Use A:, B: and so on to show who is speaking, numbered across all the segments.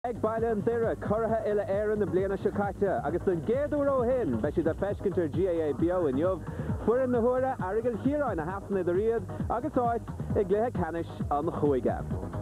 A: Ag Bailan Dira, Curha Illa Aaron, the Bliana Shakata, Agus the Geduro Hin, Beshi the Peshkinter GAA Bio and Yov, Fur in the Hura, Arigal Hira and a half in the Riad, Agus Art, Igleha Canish on the Huigab.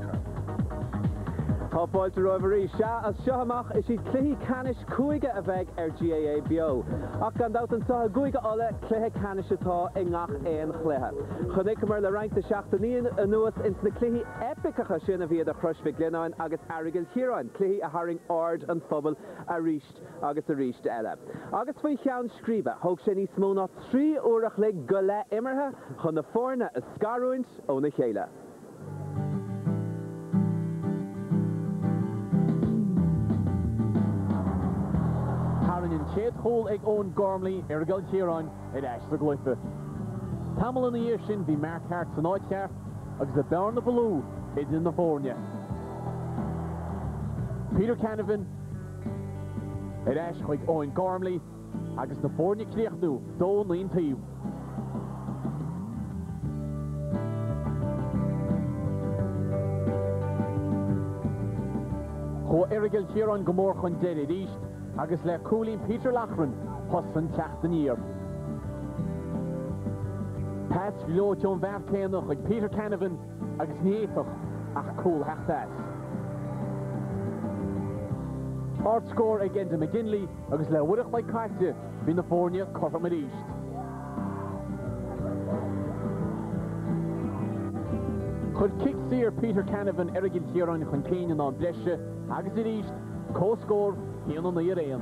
A: Hopboil to Rovery, Shah as Shahamach is she Clihi Canish Kuiga Aveg GAA Bio. Akandout and Saha Guiga Ola, Clihi Canish Ata, Ingach and Cleha. Chonikamer the rank the Shachtanian Anuas into the Clihi Epica Hashina via the Crushvig Glenon, Agus Arigal Huron, Clihi a Haring Ard and Fubble, a Risht, Agus a Risht Ella. Agus Fichian Scriba, Hogsheni Smona, 3 Urach Leg Gula Immerha, Honaforna, a Scaruint, Ona Chela.
B: In Chet Hole Egg Owen Gormley, Ergal Chiron, at Ashford Glypha. Tamil in the Ishin, the Mark Hart Sonoitchar, Agus the Barn of Baloo, is in the Fornia. Peter Canavan, at Ashford Owen Gormley, Agus the Fornia Kliachdu, Don Lean Team. Ho Ergal Chiron Gomor Conded East. Agus le Coolin Peter Lachran, Husson Chachtanier. Pats Glotion Verkenoch, like Peter Canavan, Agus Nietoch, Ach Cool Hachtas. Art score again to McGinley, Agus le Woodach like Cartia, Vinafornia, Corfam East. Could kick seer Peter Canavan, Erigil Kieran, Concanyon on Brescia, Agus East, co-score, Ian on the Iraean.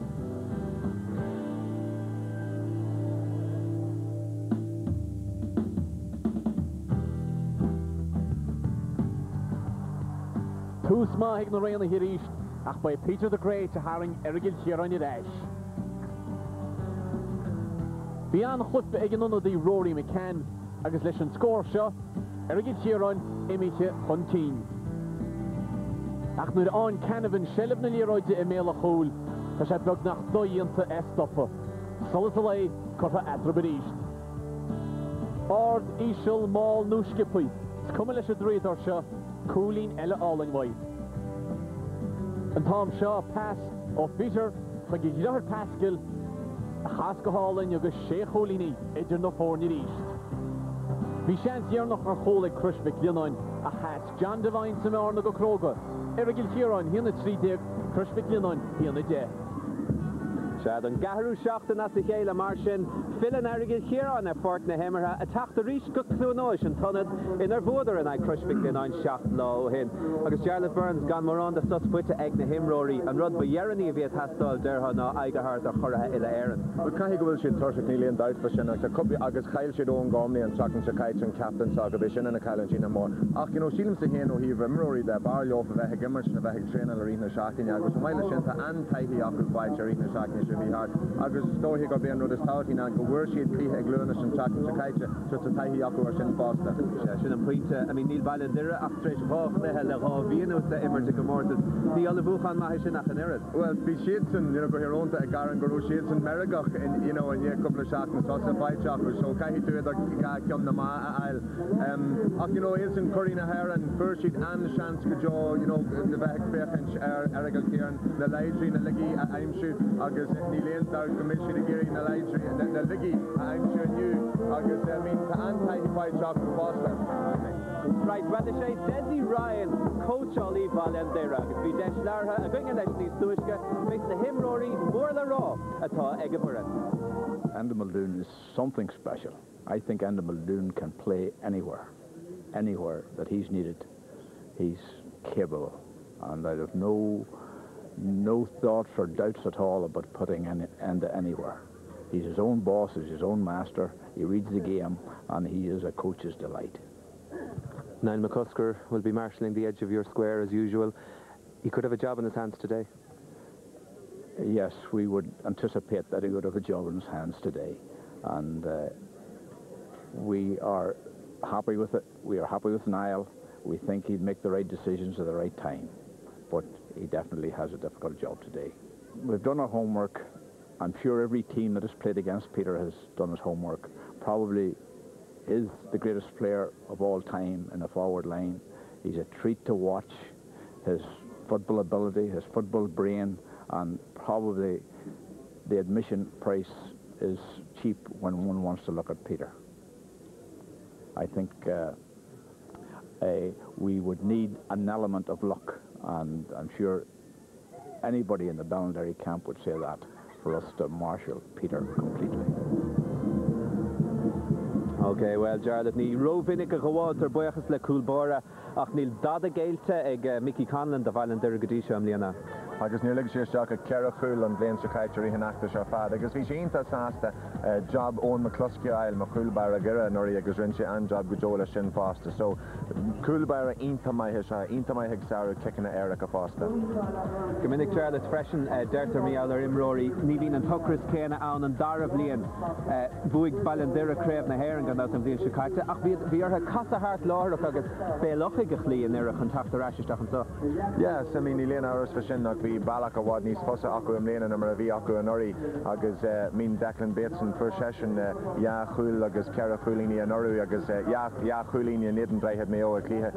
B: Two small ignorant here east, ach by Peter the Great to Haring Erigil Chiron at Ash. Beyond Chutba again under the Rory McCann, Agus Leshan score shot, Erigil Chiron, Emiche Hunteen. Ach nu aan Canavan Shellib na Leroyde Emela Hole, Tashat Bog nach Doyente Estoffe. Solitalay, Korfa Atrabedist. Ord Ishel Mal Nushkipi, Skumelish Dreid or Shaw, Cooling Ella Allingway. And Tom Shaw pass of Peter, Fagilor Pascal, Haska Hallin, Yoga Sheikh Holini, Edger no Fornid East. Vishans Yernoch or Hole Crushvik Linon, a has John Devine Samar Nago Kroger. Erigil Chiron, here in the 3 day, Crushvik Linon, here in the day. Shad and Gaharu Shachten at the Gala Marshin, Phil and Erigil Chiron at Fort Nehemera, attack the Rish Cooklunoish and Tunned in their voter and I Crushvik Linon Shacht low hin. August Charlotte Burns gone more on the Suts put to Egg Nehim Rory and Rod by Yerani if he has Hastal Derhana, Igahart or Horaha Illa Aaron.
C: But Cahiga will shoot Turshik Neely and Doubt for Shinnock, the Cubby August Kyle Shidon Gormley and Sakin Shakaits and Captain Sagabishin and a Kalanchina more. Ach, you know, Shilim Sahino, he Rory, the Barlow of Vehig Gimmers and a Vehig Train and Arena Shakin Yagos, Mila Shinta and Taihi Akul by Arena Shakin should be hard. Agus Stohi got being Rudis Tauti and go where she'd play a Glunas and Sakin Shakaits, just a Taihi Akul or Shin Foster.
A: Shouldn't point, I mean, Neil Ballin, there are after Hoch, the Hella Vienna, the Emerson Gomortis, the Olivuchan Mahishin Achaneris.
C: Well, be Shadson, you know, go here on to a Garan Guru Shadson Merigach, and you know, and yeah, a couple of shots and also 5 chocolates, so Kahi to the Gam the Ma'al. You know, Ilson Corina Hare and Furshid and Shanska Joe, you know, the Vehek Fechench, Erigel Kieran, the Lightry, the Liggy, I'm sure, August, Neil Down, Commission again, the Lightry, the Liggy, I'm sure you, August, I mean, to anti 5 chocolate Foster.
A: Right, well, the Shay, Desi Ryan, Coach Oli Valendera, if we dash Larha, a big and actually Stuishka, makes the him Rory more the raw at Egapuran.
D: Enda Muldoon is something special. I think Enda Muldoon can play anywhere that he's needed. He's capable, and I have no thoughts or doubts at all about putting Enda anywhere. He's his own boss, he's his own master, he reads the game, and he is a coach's delight.
A: Niall McCusker will be marshalling the edge of your square as usual. He could have a job in his hands today.
D: Yes, we would anticipate that he would have a job in his hands today, and we are happy with it. We are happy with Niall. We think he'd make the right decisions at the right time, but he definitely has a difficult job today. We've done our homework. I'm sure every team that has played against Peter has done his homework. Probably is the greatest player of all time in the forward line. He's a treat to watch. His football ability, his football brain, and probably the admission price is cheap when one wants to look at Peter. I think we would need an element of luck, and I'm sure anybody in the Ballinderry camp would say that, for us to marshal Peter completely.
A: Okay, well, Jarlath, ní rovinnig a gháil tar buchas le Coolbora ach níl dada géilte ag Mickey Conlon de bhailin deir godí am líana.
C: Agus níor lig sé seach a ceara chúil an bléin sa caiitear hinachta se fad. Agus bhí sé ionta sásta job ón McCluskey Isle mar Coolbara gira nóirí agus rin sé an job go jóla sin fásta. So Coolbara ionta maithe se, ionta maithe saoir kicking Eric a fásta.
A: Gomininic Jarlath freisin deirtar mí áil ar imróí, ní bhín an tuchras céna ann an darab líon bhuaig bailan deir a créibh na héir an gan an bhíon se caiite. Ach bhí artha casathart láthach agus bélocha go chlíon ar a chuntaachta ráisisteach an so.
C: Yes, I mean, ní léon áras fa sin ach bhí bailach a bhád níos fosa acu am léana mar a bhí acu an orí agus mín Declan Bateson for session ja chúil agus ceara chúilíní an orú agus ja chúilíní an éan breithe mé ó a clíthe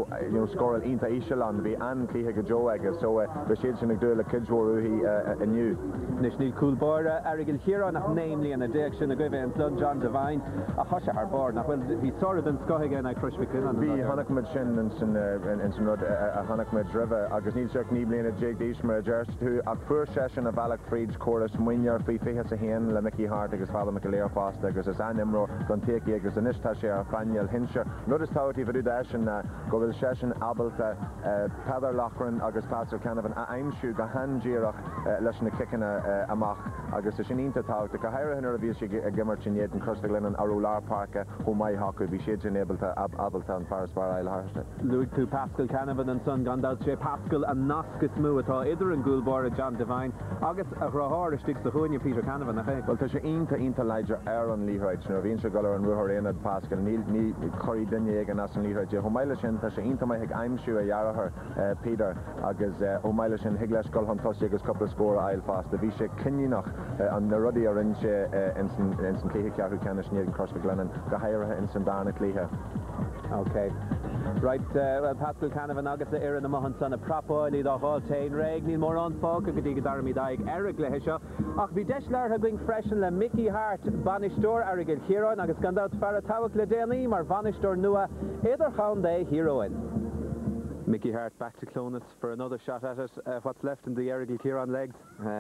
C: a scóil ionta Íseán bhí an clíthe go jó agus so ba siad sin ag dúil le kidsúí aniu.
A: Nis ní Coolbora arigil Chiarán nach néimlí an a déag sin a go bheith an Slun John Devine a thoise ar bord nach bhfuil hí sorad an scoige na cruisbicin an.
C: Bhí Hannachmid sin in san rud a Hannachmid rive agus níl seach ní bliana Jake Dees mar a Gerst tú ach fuair session a Valach Fried's chorus muinnear fí fiche sa héan le Mickey Hart agus fála me go léir fásta agus is an imró don téci agus an istá sé ar Faniel Hinsher. Nud is táirtí bhú sin go bhfuil session abalta Peadar Lachran agus Pastor Canavan a aimsú go handíireach leis na kicina amach agus is sin ínta táirta go hair hinnar a bhí sé gimmart sin éad an Costa Glennon a Rolar Parka ó mai hacu bhí sé sin ébalta abalta an Farsbar Isle Harsta.
A: Luig tú Pascal Canavan an son gandát sé Pascal an nascus mú atá idir an Coolbora John Devine agus a rothir istig sa chuine Peter Canavan nach é.
C: Well, tá sé ionta leidir ar an líhráid nó bhíonn se galar an ruthir éad Pascal ní choirí duine ag an as an líhráid. Ó maiile sin tá sé ionta mai ag aimsú a dhearachar Peter agus ó maiile sin higleis goil an tosaí agus coppla scóra ail fásta. Bhí sé cinneach an na rudaí a rinn sé in san cléthe cearú ceanna sníad an Costa Glennon go hairithe in san dána clíthe.
A: Okay. Right, well, Pascal Canavan agus le Éireann amach san a prapoilí dá háiltéin réig ní mór an fág a go dtí go darmí daig Eric le seo ach bhí deis leir going freisin le Mickey Hart banistóir arigil Chiarán agus gandát fear táhacht le déanaí mar banistóir nua idir chaun dé Heroin. Mickey Hart back to Clonus for another shot at it. What's left in the Erigil Chiarán legs?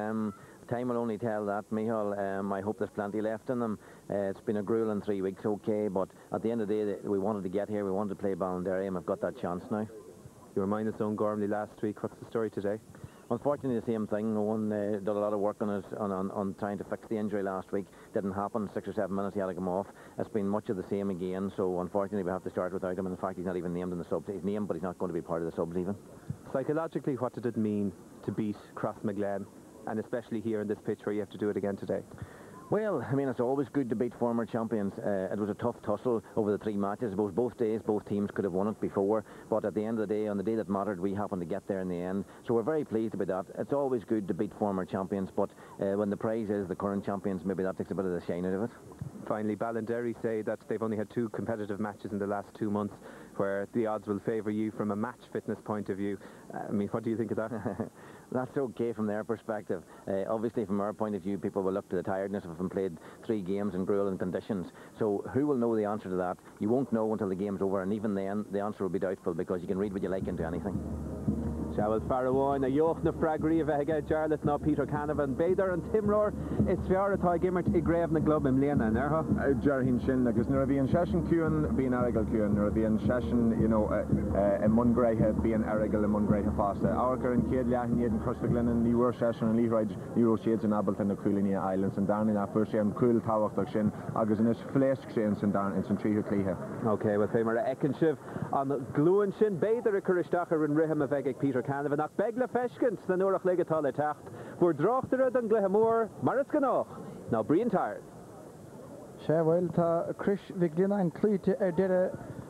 E: Time will only tell that, Michal. I hope there's plenty left in them. It's been a grueling 3 weeks, okay, but at the end of the day, we wanted to get here, we wanted to play Ballinderry, and we've got that chance now.
A: You were minus Owen Gormley last week. What's the story today?
E: Unfortunately, the same thing. Owen did a lot of work on it, on trying to fix the injury last week. Didn't happen. 6 or 7 minutes, he had to come off. It's been much of the same again, so unfortunately, we have to start without him. And in fact, he's not even named in the subs. He's named, but he's not going to be part of the subs even.
A: Psychologically, what did it mean to beat Crossmaglen? And especially here in this pitch where you have to do it again today?
E: Well, I mean, it's always good to beat former champions. It was a tough tussle over the 3 matches. I suppose both days, both teams could have won it before, but at the end of the day, on the day that mattered, we happened to get there in the end. So we're very pleased about that. It's always good to beat former champions, but when the prize is the current champions, maybe that takes a bit of the shine out of it.
A: Finally, Ballinderry say that they've only had 2 competitive matches in the last 2 months where the odds will favour you from a match fitness point of view. I mean, what do you think of that?
E: That's okay from their perspective. Obviously, from our point of view, people will look to the tiredness of having played 3 games in grueling conditions. So who will know the answer to that? You won't know until the game's over, and even then, the answer will be doubtful because you can read what you like into anything.
A: Shawel Farawan, a yoch na fragri of a Jarlath na Peter Canavan, Bader and Timror, it's Fiaratoi Gimmert I Grave na Globe in Liana, Nerha?
C: Jarhin Shin, because Nuravian Session Kuan being Arigal Kuan, Nuravian Session, you know, a Mungreha being Arigal and Mungreha Fasta. Arker and Kid Lahin and Costa Glennon, New War Session and Leroy, Euro Shades and Ableton, the Coolinia Islands, and down in that first year, and Cool Tawak Shin, Agus in his Flesk Shin, and down in St. Trihu Cleha.
A: Okay, well, Famer Ekenshiv on Gluan Shin, Bader a Kuristacher and Riham of Egg Peter Canavan, ach Begla Feshkins, the Norach Legatale Tacht, were Drochter than Glehamore, Mariscanoch. Now, Brian tired.
F: Shawel ta Krish Viglina and Cleat Erdere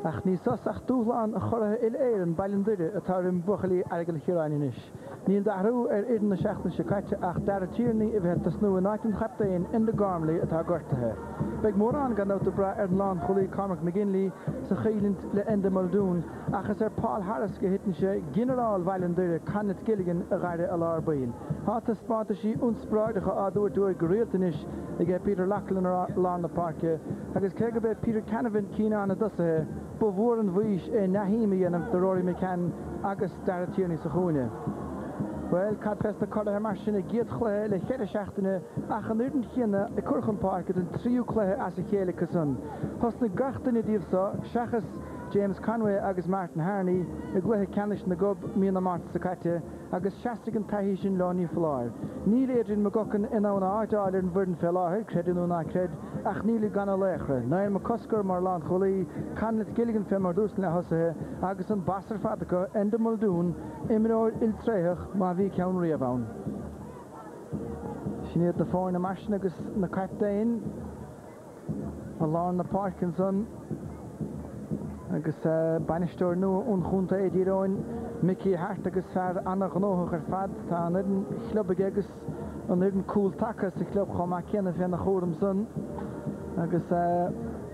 F: ach ní sosach dúlan a chortha il éireann bailin duire atá rim buchalí airgeal chiaráin is. Níl darú idir na seachtain se caite ach dar a tíirní I bheit tas nua náitin chaptaín in de garmlaí atá gortathe. Beg mór an gan nota bra ar lán cholí Cormac McGinley sa chéilint le enda Muldoon achas Paul Harris go hitan se generál bailin duire Canet Gilligan a gaire a lár bail. Háta spáta sí unspráidecha adúir dúir go réaltanis I ggé Peter Lachlan ar lán na parke agus cé go bheith Peter Canavan cína anna dosathe bhór an bhuis nahíimi anam de Rory McCann agus dar a tíirní sa chúine. Well, cad festa corda mar sin a giad chluthe le chéad seachtaine ach an nuirn chéanna I Curchan Park an tríú chluthe as a chéala casan. Thos na gachtainna díobhsa, seachas James Conway agus Martin Harney I gluthe canis na gob mína Martin sa caite agus seastigan taihí sin lání fláir. Níl Adrian McGuckin in ána áitáil ar an bhurdan fel áthir, credinú ná cred, ach níl ganna léchre. Nair McCusker mar lán cholí, Canet Gilligan fe mar dúsn le hosathe agus an basar fadacha enda Muldoon imróir iltréach má bhí ceann riamhán. Sinnéad na fáin na marsin agus na captain a lán na Parkinson agus banisteoir nua ón chunta éidiróin Mickey Hart agus fear annach nóach ar fad tá an idirn chlubig agus an idirn cúl tachas I chlub chomá céanna fé na chóram son agus tá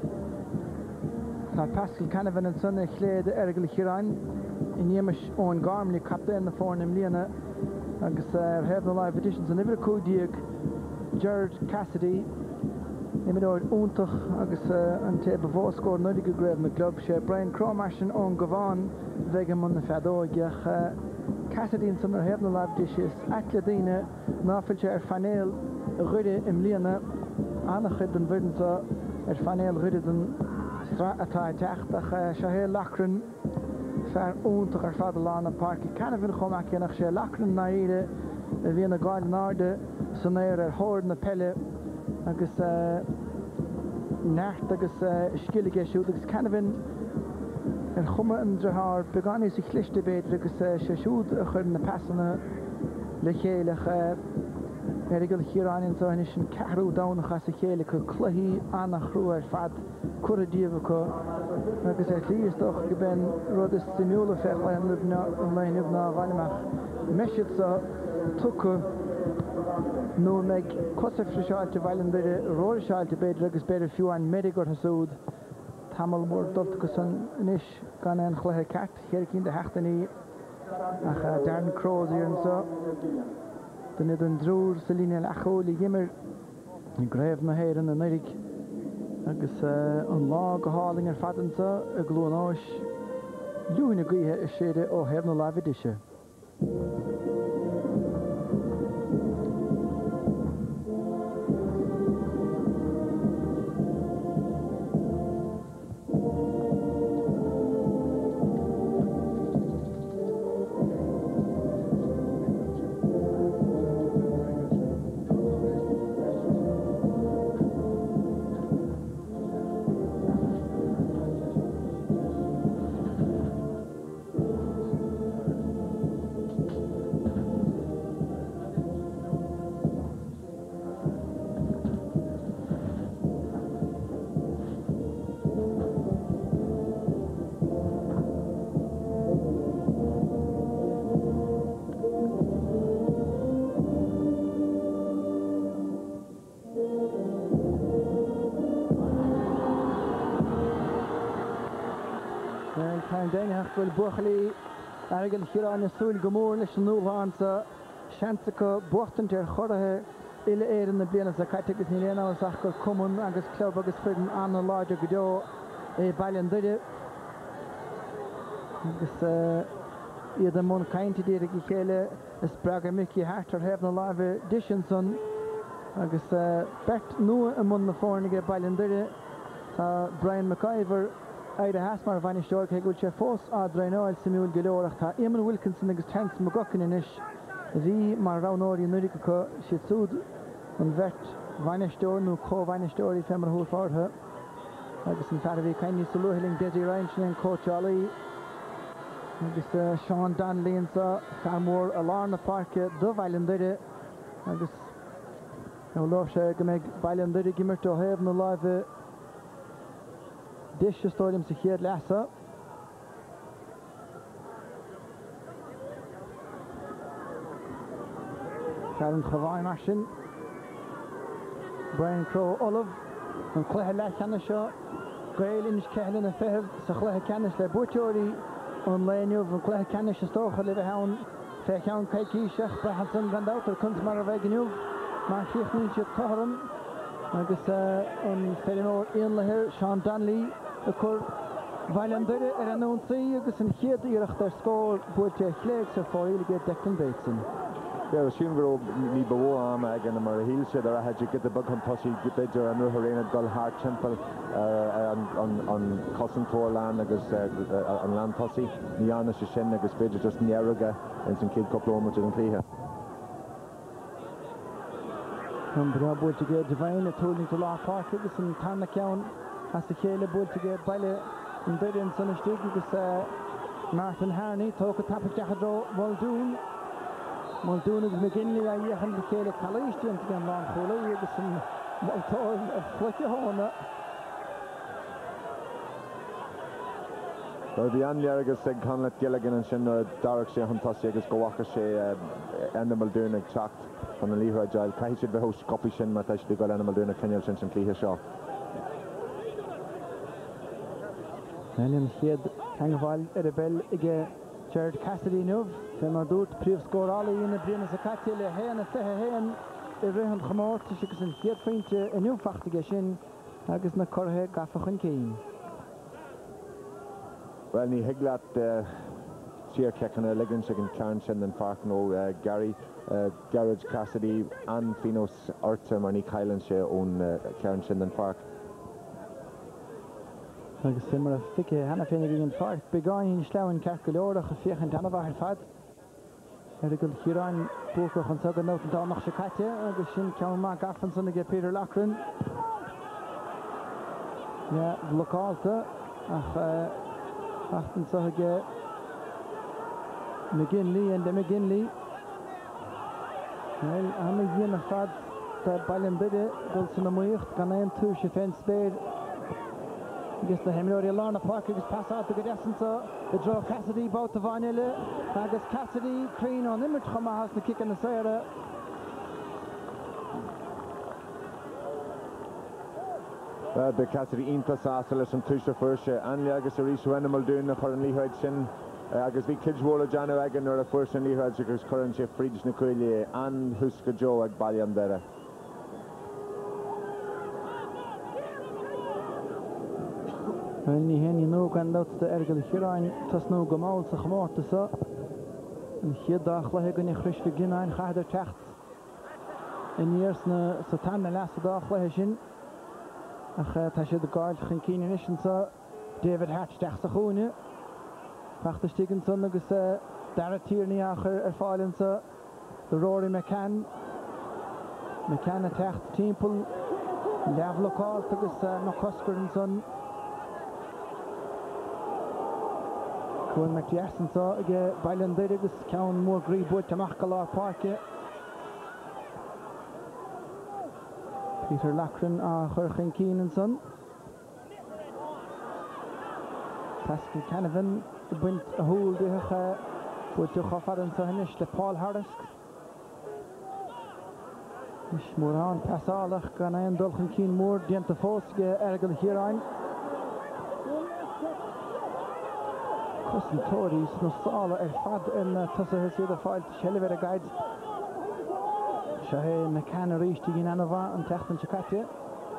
F: Pascal Canavan an son chléad ergal chiráin I nímas ón garmlí captain na fórnim líana agus heb na live editions an ibre cúdiag Gerard Cassidy Imidóir úntach agus an te bevóscór nudig go greibh na club sé Brian Cromarsin ón Gaván bheith man na fedóigeach Cassidy san ar heb na live dishes atle daine náfuil sé ar fanéal ruide im líana annachid an bhuidansa ar fanéal ruide den stra atá teach ach se hé lachran fear úntach ar fad lána parki Canavan chomach nach sé lachran na ire a bhí na gáil náde san éir ar hóir na pelle agus neart agus skillige siúd agus Canavan ar chuma an drahar beganí sa chlichte beidir agus sé siúd a chur na passanna le chéalach erigil chiránin sa hanis sin cearú dánach sa chéala go chluhí annach rú ar fad curadíomh go agus líostoch go ben rud is simúla fech le an lein ná bhaimach meisiid sa tucu nó meg cosafra seáilte bhailan de róir seáilte beidir agus beidir fiúin medigur hasúd tamil mór dulta san inis gan an chluthe ceart chéir cín de heachtaí ach Darren Crows ar an sa den iad an drúr sa líne achóla gimmer I gréibh na héireann an irig agus an lá go háling ar fadansa a glúan áis luúna gaothe is séide ó heb na live edition. Bhfuil buchalí airgeal chiaráin na súil go mór leis an núlháinsa seansacha buachtant ar chorathe ile éireann na bliana sa caite agus ní léanaach ach gur cumann agus club agus fridan anna láide go deo é bailin duide agus iad an mún cainte díra go chéile is braga Mickey Hart ar heb na live edition agus bert nua an mún na fórnaige bailin duide tá Brian McIver Aida Hasmar bhaine steoir ché gúil sé fós á draenáil simúil goleoireach tá Eamon Wilkinson agus Terence McGuckin inis bhí mar ránóirí nurig go siad súd an bheirt bhaine steoir nó cóhhaine steoirí fe mar thuúlfártha agus an fear bhí caiinní sa luhiling Desiree Ryan sin an cóteálaí agus Sean Donnelly sa fear mór a lár na parke do bhailen duide agus ó láh sé go méid bailen duide gimmert ó hebh na live dish stoilm sa chéad leasa. Sharon Chavain Ashin. Brian Crow Olive. And Cleha Lachanisha. Gael in Kehlin and Fev. Sacleha Canis Le Butchori. On Lanyov and Cleha Canish Stocha Liverhound. Fechown Kaiki Shech Brahanson Gandout. Or Kunzmar Veganov. Marshich Ninja Toharan. Agus on Felinor Ian Lahir. Sean Donnelly. A Kur. Valandere Eranon Sea. Agus and Hiet Irach their score. Butcher Flegs of Foil get Declan Bateson.
C: Yeah, Sheen Grove ni bawo am again the Mara Hill said I had to get the bug on Toshi Bidger and Ruharena Gull Hart Temple on Cousin Torland agus on Land Toshi Niana Shishen agus Bidger just Niaraga and some kid couple of in Cleha.
F: And Bravo to get Divine told me to law park agus in Tarnacown has the Kayla Bull to get Baile in Dudin Sunnystig agus Martin Harney talk a topic Jahadro Muldoon. Muldoon is McGinley, I hear the Kayla College to get long Foley, Gibson, Muldoon, a Flickahona.
C: So the Anliaragas said Conlet Gilligan and Shin Darek Shea Huntosiagas Gowaka Shea Animal Duna Chact on the Lehra Jail. Kahishid the host copy Shin Matash the Gal Animal Duna Kenya Shin Cleha Shaw.
F: William Head, Kangaval, Erebel, Ige, Jared Cassidy Nov. Femadut, Priv score Ali in the Brian Zakati, Lehan, Fehan, Rehan Hamort, Shikas and Head Faint, a new Fachtigashin, Agus Nakorhe, Gaffachan Kane.
C: Well, ni Higlat, Sheer Kekan, Leggins, again, Karen Shin Farkno, Gary, Garage Cassidy, and Finos Ortem, and Nick Highland Shea on Karen Shin Park.
F: Agus Simmer Fike, Hannah Finnegan and Park, Begain, Slowen, Karkulora, Fiach and Tanavah Fad. Erigal Hiran, Boko Honsaga Note and Donach Shakatya, Agus Shin Kauma Gaffanson again Peter Lochran. Yeah, Lokalta, Achtan Sahage McGinley and the McGinley. Well, I'm a year of Fad, the Balambide, Wilson Amuich, Ghanaian 2, Shifen Spade. I guess the Hemilori Lorna Park is pass out to the distance. The draw Cassidy, both to Vanilla. I guess Cassidy, Crane on Image Hama has the kick in the Sarah.
C: The Cassidy Intas Asalis and Tusha Fursha, and Agus Arisu Animal doing the currently heard Shin. Agus vi Kidswola Jano Agan or the first and Lehard Ziggers current chef Friedrich Nicolia and Huska Joe at Baliandera.
F: When you know, can out the Ergel Hiran, Tasno Gamal, Sahmortasa, and Hirdach Lagan Christigina and Hader Tachts. In years, Satan last Dach Lahin, Tasha the Guard, Hinkin Nishansa, David Hatch Dachsahone, Pachter Stegenson, Agus, Dara Tierney, Erfalensa, the Rory McCann attacked Temple, Lavlokal, Agus, Nokosker and Son. When McJasson saw again, Bailanderigus, Cowan more Greenwood to Machkalar Park. Peter Lachran, Jorgen Keen and Son. Pascal Canavan, went a hole with the Hoffar and Sahinish, the Paul Harris. Mishmuran, Passalach, Ganayan, Dolchan Keen Moore, Dienta Fosge, Ergal Hiran. Cousin Tories, no Sala, Fad, and Tussa has the file to Shelliver guide. Shahe McCann reached the Ginanova and Techten Chakatia.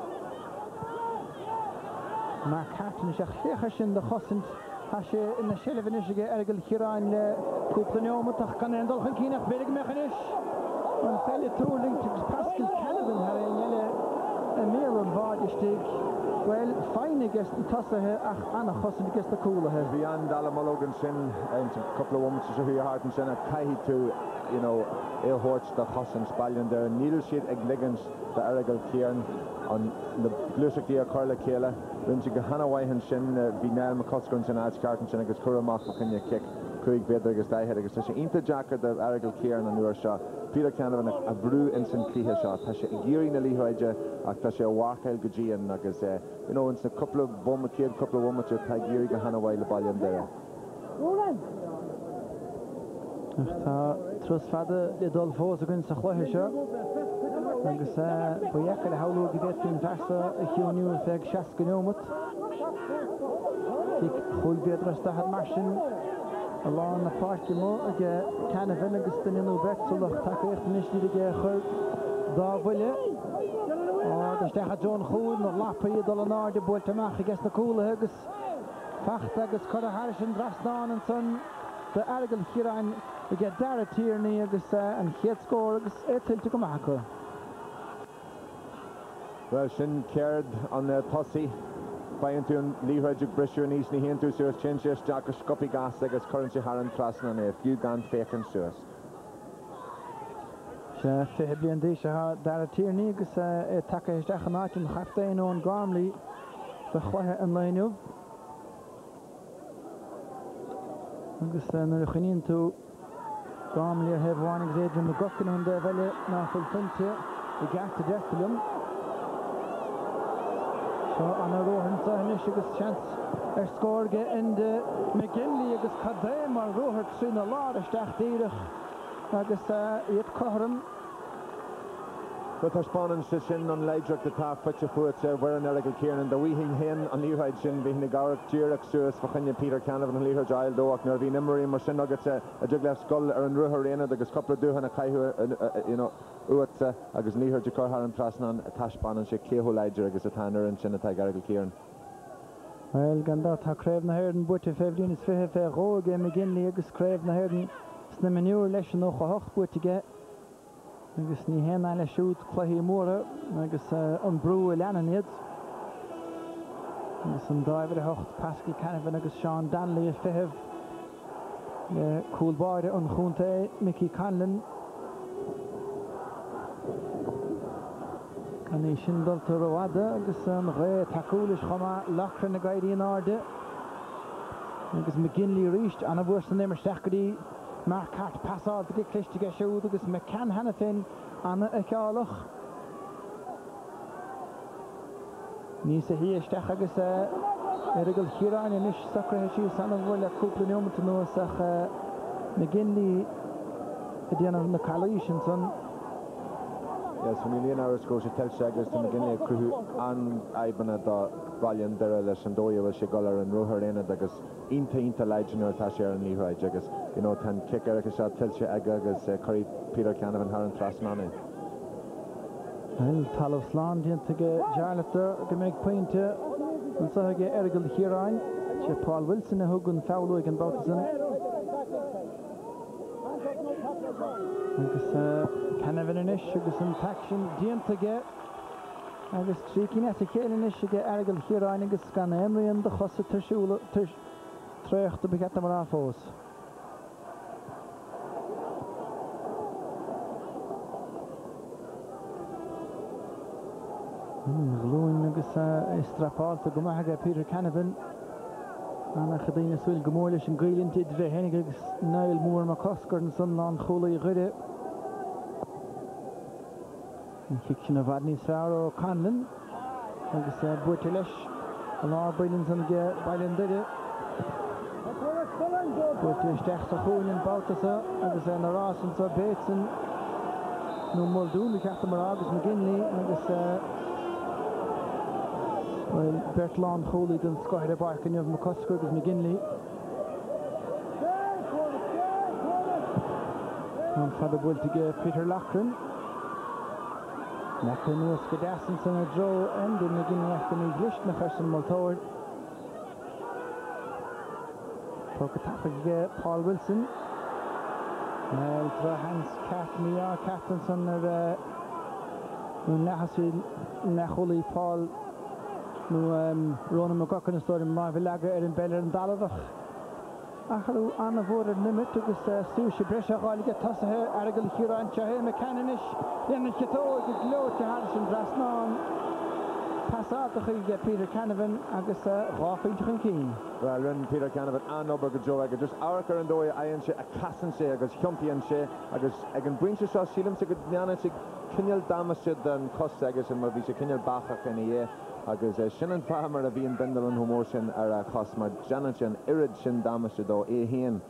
F: Mark Hatton, Shach in the Hossent, Hashe in the Shelliver, Ergal Hiran, Kuplaniomatach, and Dolchan Kinach, Big Mechanish. And Felly Tooling to Pascal Canavan, Harry, and Emil and Vardy. Well, fine against the Tussa here, Anna Hossen against the cooler here.
C: Beyond Alamologan Shin, and a couple of women to hear Hart and Shin, at Kahi to, you know, Ilhorch, the Hossen Spallion there, Needle Sheet, Egliggins, the Aragal Kieran, on the Blusik Dia Carla Kela, Lindsay Gahana Waihan Shin, Vinal McCusker and Shin, Adge Carton Shin, against Kuramach, Kenya Kick. Craig Vedder agus Daihead agus tá sé inta Jackar de Aragil Kieran an nuair seo. Peter Canavan a brú in san clíthe seo. Tá sé géirí na líthide ach tá sé bhhachail go dtíon agus in sa couple of bomacéad couple of womacha tá géirí go hana bhile bailin deire.
F: Tá trus fada le dul fós a gyn sa chluithe seo. Agus buiacha le haulú go bhéit fin versa a chiúniú feag 60 gnomot. Tig chulbéad rastahad marsin a lá na páirci mó ag Canavan agus den inú betsulach takeíocht nisní ag chur dá bhuile. Agus decha John Chúl nó lapaí dul an áde búilt amach agus na cúla agus fachta agus chur a Harrison drasnán an son de Aragil Chiaráin ag dara tíirní agus an chéad scór agus tiltte go macha.
C: Well, sin cared on the Tossie. Bayantún líhreidig brisú níos ní hiantú suas chinchis Jack a scopi gas agus currently Haran Trasna ne few gan fécin suas.
F: Se fé blian dí se dar a tíirní agus take is decha náitin chaftaín ón Gormley de chluithe an leiniu. Agus nuair a chuiníonn tú Gormley ar hebhhainnig Adrian McGuckin chun de bheile ná fuil finte I gata deachtalum. So an a rohan sa hanis agus chance scórge in de McGinley agus cadé mar rohart sin a lá isteach díirich agus iad cohram.
C: But tá spánan sin an leidraach de tá fitte fuat bhar an Aragil Kieran da bhíhing hen an líhaid sin bhí na garach díirech suas fachanne Peter Canavan an líhaid ail dóach nar bhí nimmarí mar sin agus a duglah scoil ar an ruthar réana agus coppla dúhan a caiithú uat agus líhaid de Haran Trasna a taspánan sé céhó leidir agus a tanar an sin atá Aragil Kieran.
F: Well, gandá tá craibh na hairdin buite febhlín is fihe fé róge McGinley agus craibh na hairdin sna miniúr leis an ócha hocht buitige agus ní hen eile siút chluichí móra agus an brú a leanan iad agus an dáibhar hocht Pascal Canavan agus Sean Danley a fiheh le cúlbáide an chúnta Mickey Conlon Can í sin dulta roiada agus an ré tacúlis chuma lachran na gaiirí an áde agus McGinley ríist anna bhuair san éimir seachgadí mar cart pasáil go cliste siúd agus McCann hena fin anna a cheálach níos a híisteach agus Aragil Chiaráin inis sacrathe sí san bhfuil le cúpla neomta nuas ach McGinley a déanamh na calaí sin son.
C: Yes, when you lean hours go to tell Shaggers to McGinley crew an Ibana da Valian Dera Leshandoya was Shigolar and Roharena agus Inta Legend or Tasher and Leroy Jaggers. You know, ten kick Eric shot tell Agagas Curry Peter Canavan Haran Trasmani.
F: Well, Talos Land into Jarlath to make point and so get Aragil Chiaráin, Paul Wilson a Hugun Fowler and Bautizan. Agus Canavan inis agus an taction dianta ge agus trícin a chéile inis ge Aragil Chiaráin agus gan éimríonn de chosa tarsúla tréocht a begata mar fós. Glúin agus strapáilta go maithe Peter Canavan anna chadaína súil go mór leis an gcaoilinn idir hénig agus Niall Moore mar coscar an sun ná cholaí ghuiide. Kick sin a bhad níos fearr ó Conlon agus buirte leis an ábailinn san bailinn duine. Buirte isteach sa chúin Baltasa agus na rásan sa Bateson nó Muldoon i ceachta mar agus McGinley agus Bertlan Chooley den scoir a barcin of McCusker agus McGinley. An fada builtige Peter Lachran. Lachran nuas go dasan san a dro and McGinley achtan í glist na fersin Multóir. Tóca tapig Paul Wilson. Tra Hans Captain san ar nahasú nacholí Paul no Ronan McGuckin is door in Marvillaga in Beller and Dalavach. Achalú anna bhór nimit agus súise breise gáige tasathe Aragil Chiaráin tehe McCann inis déanana chetó agus glóte Harrison Drasnán Passata chuige Peter Canavan agus ráfeintechan cín.
C: Well, run Peter Canavan an obair go Joe agus just áchar an dói aon sé a casan sé agus chiompian sé agus ag an buinte seo sílam sa go neanna sé cinneal damaside an cos agus an mar bhí sé cinneal bachach in é agus sin an farmer a bhí an bindal an humór sin ar a chos mar Janet sin irid sin damaside ó héan.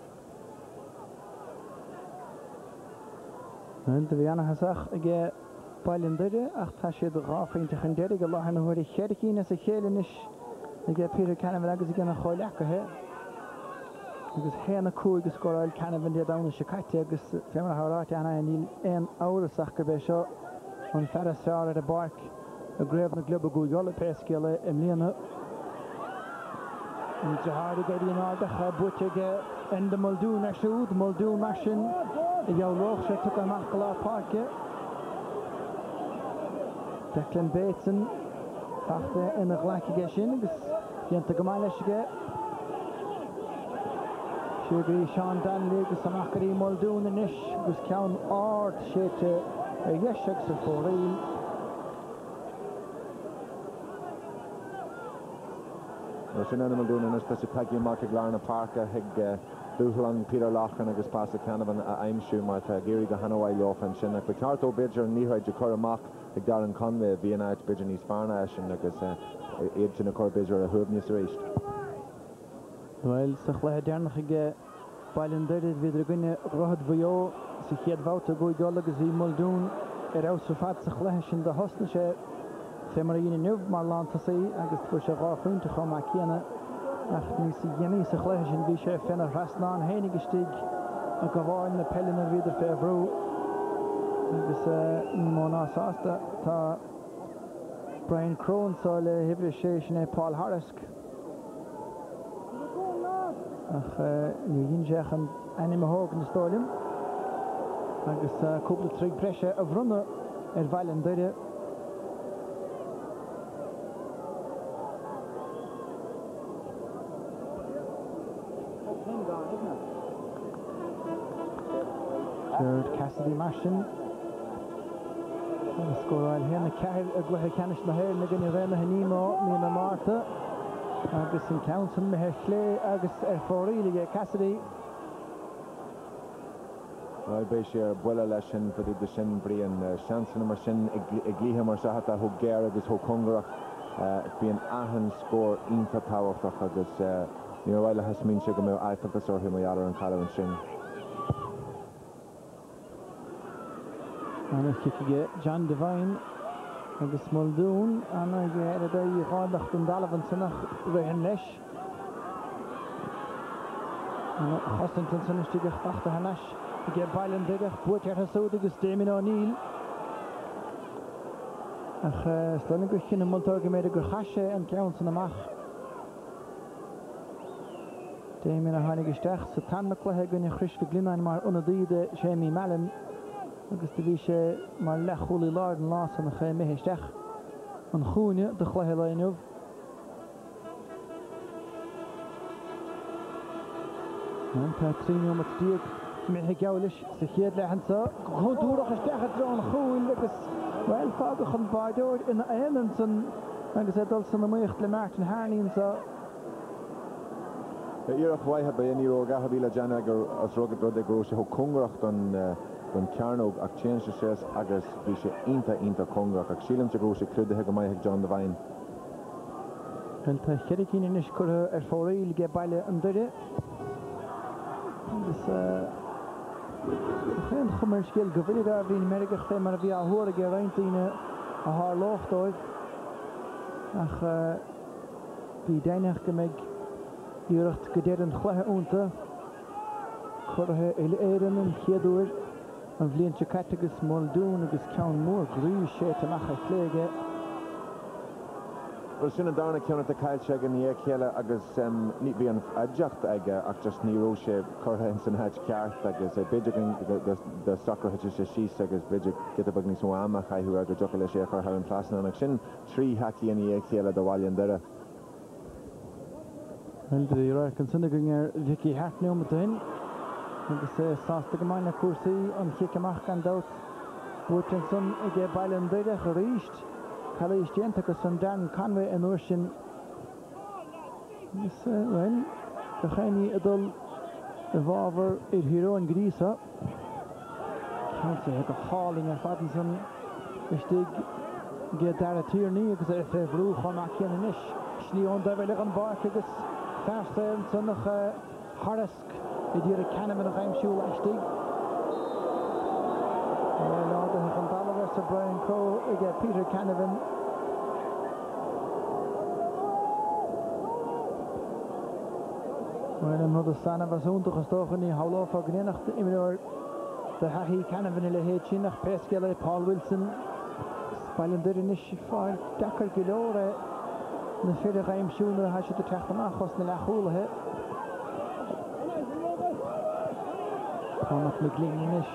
F: An de bhí anna hasach ag bailin duire ach tá siad ráfeintechan deire go láthar na huiir cheiricín is a chéalanis ag Peter Canavan agus i gana choileachathe. Agus héanna cúig go scóráil Canavan de dána se caite agus fémar tháráte anna níl éon árasach go bheith seo an ferras fear ar a barc a gréibh na glub a gúigála pescéile im líana. An deáir gaiiríon ádacha buteige in de Muldoon ar siúd, Muldoon mar sin i gheallóch sé tu amach go lá parke. Declan Bateson fachta in a ghlaiciige sin agus dhéanta go mai leisige. Siúgaí Sean Danley agus amachchaí Muldoon inis agus ceann áard séte ar dhéiseach sa fóraíl.
C: Sin an Muldoon inis tá sé peigi marca glána parca ag dúthlan Peter Lochan agus Pasta Canavan a aimsú mar tá géirí go hanahhaid leofan sin ag beartó beidir níhaid de chur amach ag dar an convé bhí an áid beidir níos fearna sin agus iad sin na chur beidir a thuúbníos rééis.
F: Well, sa chléthe dearnach ag bailin duire bhíidir gine rothad bhuió sa chéad bhauta gúigáil agus bhí Muldoon ar ása fad sa chléthe sin de hosna sé fémar a dhéana nuamh mar lántasaí agus fuair sé ráfúnta chum a chéana ach níos sa dhéanaí sa chléthe sin bhí sé féna rasnáin hénig istigh a go bháin na pellin a bhíidir fé bhrú agus ní mó násásta tá Brian Crone sá le hibhre sé sin é Paul Harrisk ach ní dhéon seach an anim athóg na stáilm agus cúpla trí breise a bhrunna ar bhailin duire. Jared Cassidy Martin scóráil héanna ceir a gluthe ceannis na héir na gine réna hanímó mína Marta agus an Counson methe chlé agus ar fóraílige Cassidy.
C: Well, bé sé ar buile leis sin fadí de sin bríon seansanna mar sin ag glíthe mar sathata thug géir agus thug congarach bhí an ahan scór ionta táhachtach agus ní bhile hasmín se go mé aifantas orthu mar ar an chalán sin.
F: Anna kickige John Devine agus Muldoon anna ar a dé rádacht an dalhan sanach réhan leis. Anna Hostington san istigach fachta hanas i ggé bailin duigech buit ar hasúd agus Damien O'Neill. Ach slana go chinna multóga méid a gur chaise an ceann san amach. Damien a hánig isteach sa tanna chluthe gunne chrisfa glinain mar unadíide Jamie Mallon agus de bhí sé mar lechúlaí láir an lás an ché méhéisteach an chúne de chluthe leanmh. Tá tríú mat díag méthe geolis sa chéad lehansa chuúach isteach a drán chúil agus bhil fágach an báideir in éan san agus é dul san namuocht le Martin Harnín sa.
C: Iarach waithe ba ní ó gatha bhíle Jana gur as rugad rud agrú sé congracht an cearnóg ach chéan sé sés agus bhí sé ionta congrach ach sílam agrú sé clúdathe go maithe John Devine.
F: Tá cheiricín inis curtha ar fóraíl ggé baile an duire. Agus chéan chumar scéal go bhfuil a bhíon merigach fé mar a bhí áthúra ggé rointaíine a thar láchtáid ach bhí déineach go méid iirecht go déir an chluthe únta chutha éile éan an chéadúir an bhblionn se caite agus Muldoon agus ceann mór grú sé amach a chléige.
C: Well, sin an darna ceanna a caiilte an ní chéile agus ní bhí an aideacht aige ach just níró sé chutha san heid ceart agus beidir de sacrthe sé síos agus beidir gitabag níos amach chaithú agus deocha le sé chutha an plasna ach sin trí haí an ní chéile do bhailean deire.
F: Well, de rair an sinna gur Vicky Hartnell matain agus sásta go maina cuasaí an chiiceamach gan dat Burtonson i ggé bailean duire go ríist Calais Gentacus and Dan Conway and Ocean. Well, the Khani Adol Evolver in Hero and Grisa. Can't say like a hauling of Fattinson. Stig get Dara Tierney because if a Brew Homakian and Ish. Schleon Deviligan Barkigus. Faster and son of Harask. The dear Cannon of I'm sure Stig. Well, the Gonzalez of Brian Crow, again Peter Canavan. Well, another son of a soon to gestochen in Howlof of Gnenacht Imor. The Hahi Canavan in the Hechinach, Pescala, Paul Wilson, Spalendurinish, Fire, Dakar Gilore, the Feder I'm sure the Hashi to Tachtamachos, the Lahula. Thomas McLeanish.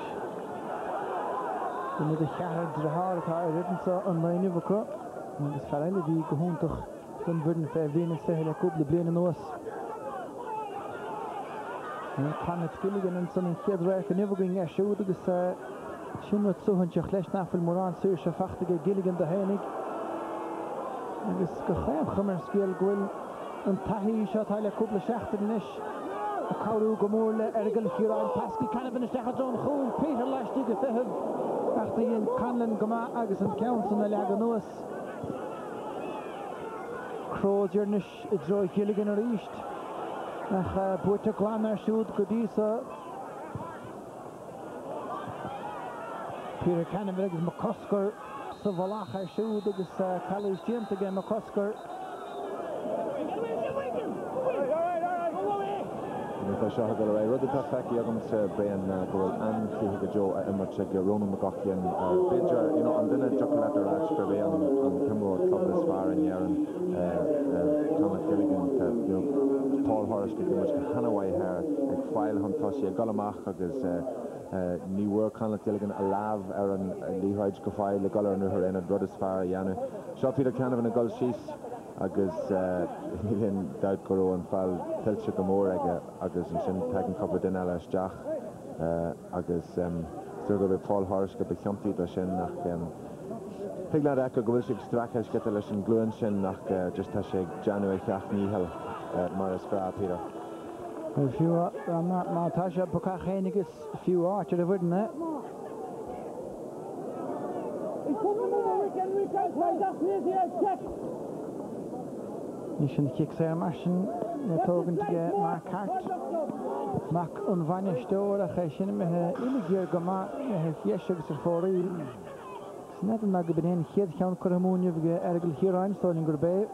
F: Toen de jaren de haar het haar ritme zo online overkomt, maar het is vooral die gewoon toch dan worden verwinnen zeggen dat de blinde noos. En kan het killen en zo'n keer werken never going er show dat is schon wat zo hun chakles na veel moran zeer schaftige gilligan de heinig. En is gegaan gemer speel goal een tahi shot hele koppel schachternis. Kauru Gomorle ergel Hiran Paski kan ben zeggen zo'n goed Peter lastige te hebben. Achter in Canlan Gama agus an Council na Laganos. Crozier-nish idro Gilligan ar east. Nach Bwta Glanar siúd Godisa. Peter Cannon agus McCusker sa Valach ar siúd agus Calais James again McCusker.
C: Seo go ra rud tá feici agams Brian go an fi Joe immer check Ronan McGochian Bidger an duine chocolate ratch per bé an Kimro club is far in Yaran Thomas Gilligan Paul Horace go much Hanaway hair ag file han tosi galamach agus ní war Conlon Gilligan a lav an líhaid go fáil le galar nu her in rud is far Yanu Seo Peter Canavan a gol shees agus hín daud go an fáil tilse go mór agus an sin tegan copa duine leis deach agus so go bh Paul Horace go bechiomtaí do sin nach Pigla echo go bhfuil sig stracha get leis an glúin sin nach just tá sé January cheach níhel mar is gra Peter.
F: Fiú má tá sé bucha chénigus fiú áte a bhfuin ne. Ní sin kick sé mar sin na tógan tige mar cart. Mac an bhaine stóir a ché sin methe imigéir go má fies agus ar fóraí. Net an go ben éon chéad cheann choramúne bhige ergil Hiráin stáilin gur bé.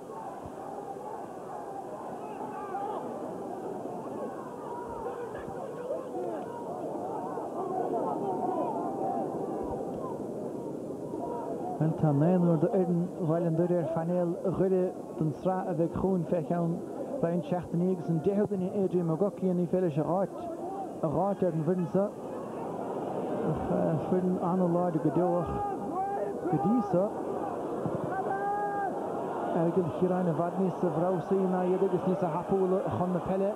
F: Tá néanúir do irin bhailen duir fanéil chuide den srá a bheith chrún feiceann bain 16 agus an déhadaine Adrian McGochian í féile se áit a gáit ar an bhuiinsa fuin an láide go deoch go dísa ergil Hiráin a bhad níos a bhrásaí na iad agus níos a hapúla a chun na pelle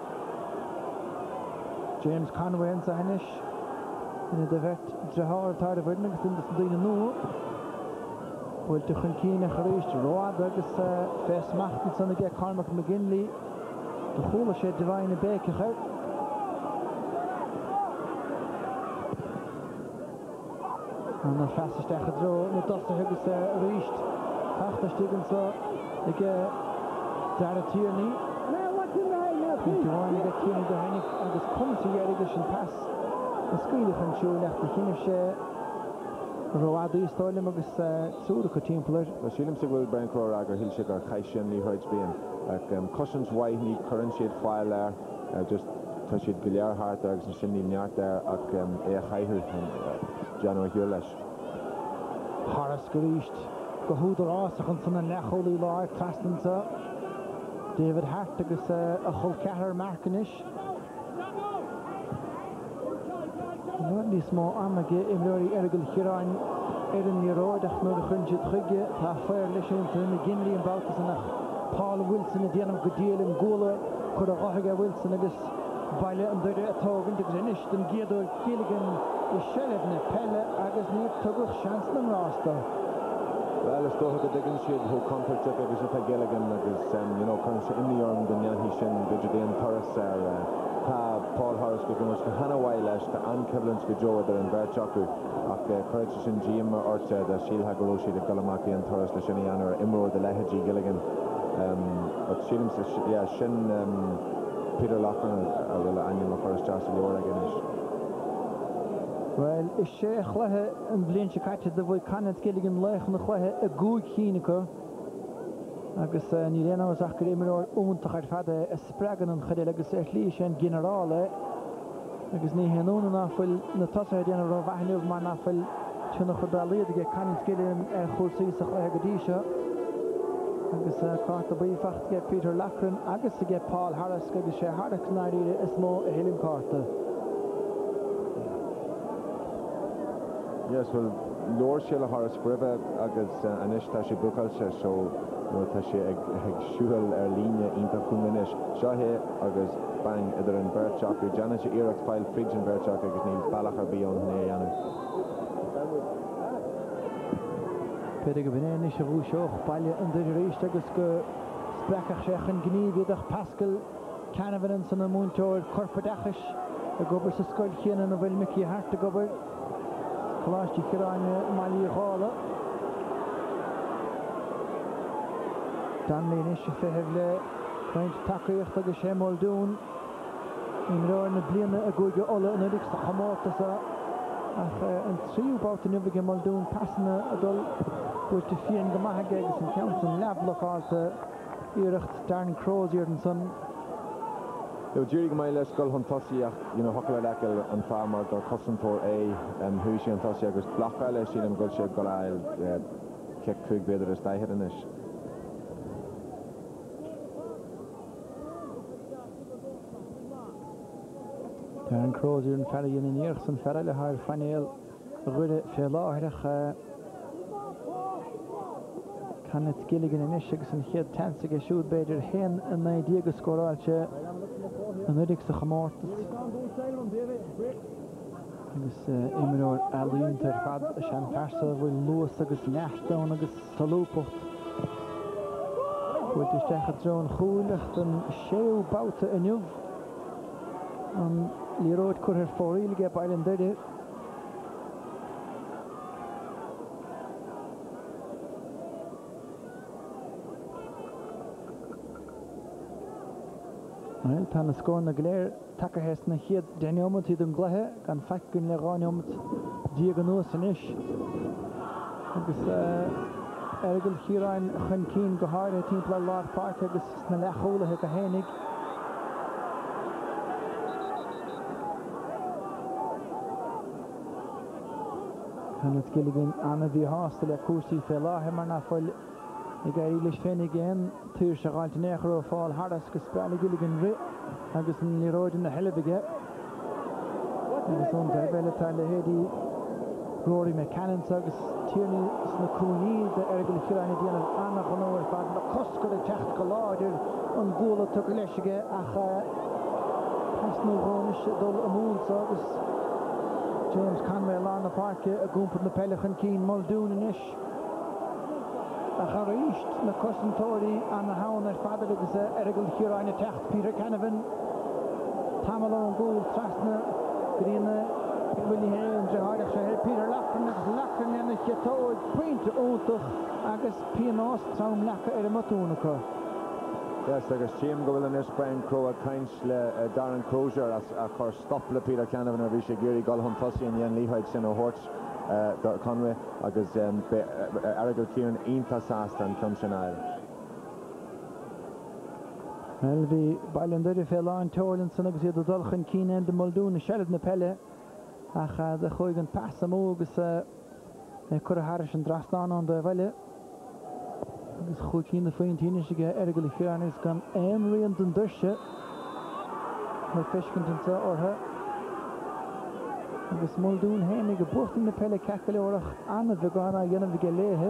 F: James Conway an sa hainis ina de bheith dreáir tar a bhuiin agus in san daoine nó Bhfuil tu chun cíine choréist rád agus fesmachtan sanna ge Cormac McGinley do chola sé divine bécecha. An na festasteach a dro na dosta agus ríist tachtastigan sa ag Dara Tierney. Divine get cíine do hanig agus cumsa agus an pass na scuilech an siú lecht na cíine sé Roadí stáilm agus súda go timppla.
C: Sílim sa bhfuil Brian Crow agur hiil sig ar chaisin ní chuid bíon ag cosins waith ní chuann siad fáil just tá siad go learthart agus an sin ní neart ach é a chaithú January hiúil leis.
F: Horace go ríist go húdar ásach an sanna necholaí láir trastansa David Hart agus a chul cethar marcanis. Ní smó amige I mleorí ergil Hiráin ar an níróideach nó a chunse chuige tá féir leis an McGinley an bátas nach Paul Wilson a déanam go díal an ggóla chur a ghaige Wilson agus baile an duire atógan agus inis den géadúir Gilligan I sellh na pelle agus ní tugach seans na rásta.
C: Well, it's going to digging shit who comfort up every single Gilligan because you know comes in the arm the Yan Hishin Bridget Torres Paul Harris go much Hannah Wailash to Ann Kevlin's go Joe there in Berchaku after courage in GM or the Sheil Hagaroshi the Galamaki and Torres the Shinian or Imro the Lehaji Gilligan but Sheil's yeah Shin Peter Loughlin will Annie Forest Josh Lord again.
F: Well, is sé chluthe an bblion se caite do bhfuil Canan Gilligan leich na chluthe a gúig cínecha agus ní réanamas ach gur imar úntach ar fada a spreagan an chadéil agus lí sé an generála agus ní héanúna náfuil na tosa déanana ra bhaithniuh mar náfuil tuna chudáliad ag Canan Gilligan ar chósaí sa chluthe go dtí seo agus cáta bíofacht ge Peter Loughlin agus ge Paul Harris agus sé hardach náíre is mó a hélim cáta.
C: Yes, well, Lord Sheila Horace Briva agus Anish Tashi Bukalsha, so Tashi Shuhal Erlinia Inta Kuminish, Shahe agus Bang either in Berchak, Janish Iraq File Fridge in Berchak, agus Niels Balachar beyond Neyana.
F: Pedig beneen is Roushoch, Palja en de Reist agus go Sprekach Shechen Gnividach Pascal Canavan en San Amuntor, Corpadachish, a Gobers a Skulchin and a Vilmiki Hart to Gobber. Clashti Kiranya Mali Halla Dan Lenish Fehevle Point Takriach to the Shemol Dune in Rorn Blina a good Ola and Edix to Hamotasa and 3 about the Nivig Moldun Passana Adol with the Fian the Mahagegs and Council Lavlock also Iracht Darn Crozier and Son.
C: During my last goal on Tossiach, you know, Hockalakel and Farmer, or Cossentor A, and Hushi and Tossiach was Blockale, she and Gulsha Golail, Kek Fig Vader as they had in this.
F: Darren Crozier and Farrigan and Yerson Farrell har Fanel Rude Fellarach Canet Gilligan and Ishix and Head Tansig shoot Bader Hen and Diego Scoralche. En dat ik ze gemaakt is immer alleen ter fad shan farsa wil loos agus nachtoon agus salopot wordt is tegen zo'n goelig een scheel bouten en nieuw en Leroy kurher foril ge bij derde Well, tan scoren na gléir take hes na chiad déineomad iad an gluthe gan feicinn le gáineomad diagnós san is. Agus ergil chiaráin chun cín go háir timppla Lard Park agus na lechólathe go hénig. Canan Gilligan anna bhí hásta le cuasaí fé láthair mar na foiil I got English fan again, Tyr Shagal Tenechro fall Harris Gaspali Gilligan Rit, Agus in the road in the hell of a get. Agus on the Velatile Hedi, Rory McCann, Sagus, Tierney, Snakuni, the Ergil Kiranidian, Anna Honover, Fad, Koska, the Tactical Order, on Gula took Leshiga, Acha, Pasno Honish, Dol Amun, Sagus, James Conway, Lana Parker, a Gump in the Pelican Keen, Muldoon and Ish. Acharicht na Cossentori an na hawn ar fadar agus ergil Chiaráin techt Peter Canavan Tamalo an gúil trasna grína Willie Hain Drehardach sé Peter Loughlin agus Loughlin en a chiatóid pointe óntach agus pianós traum lecha ar a matúnacha.
C: Yes, agus Jim go bhfuil an is Brian Crow a caint le Darren Crozier as a chur stop le Peter Canavan a bhí sé géirí Galhan Tossie and Ian Leahyde sin ó Horts Conway agus Ergil Kieran Inta Sast and Cumshin Isle.
F: Well, the Bailandir Fellan Torlinson agus iad Dulchan Keen and the Muldoon Shelad na Pelle ach the Choigan Passamo agus Cura Harris and Drastan on the Valley agus Choikin the Faintin Shiga Ergil Kieran is gone Emery and Dundusha her Fishkington or her agus Muldoon Hennig a bucht in the Pelle Cackle or Anna Vigana Yana Vigalehe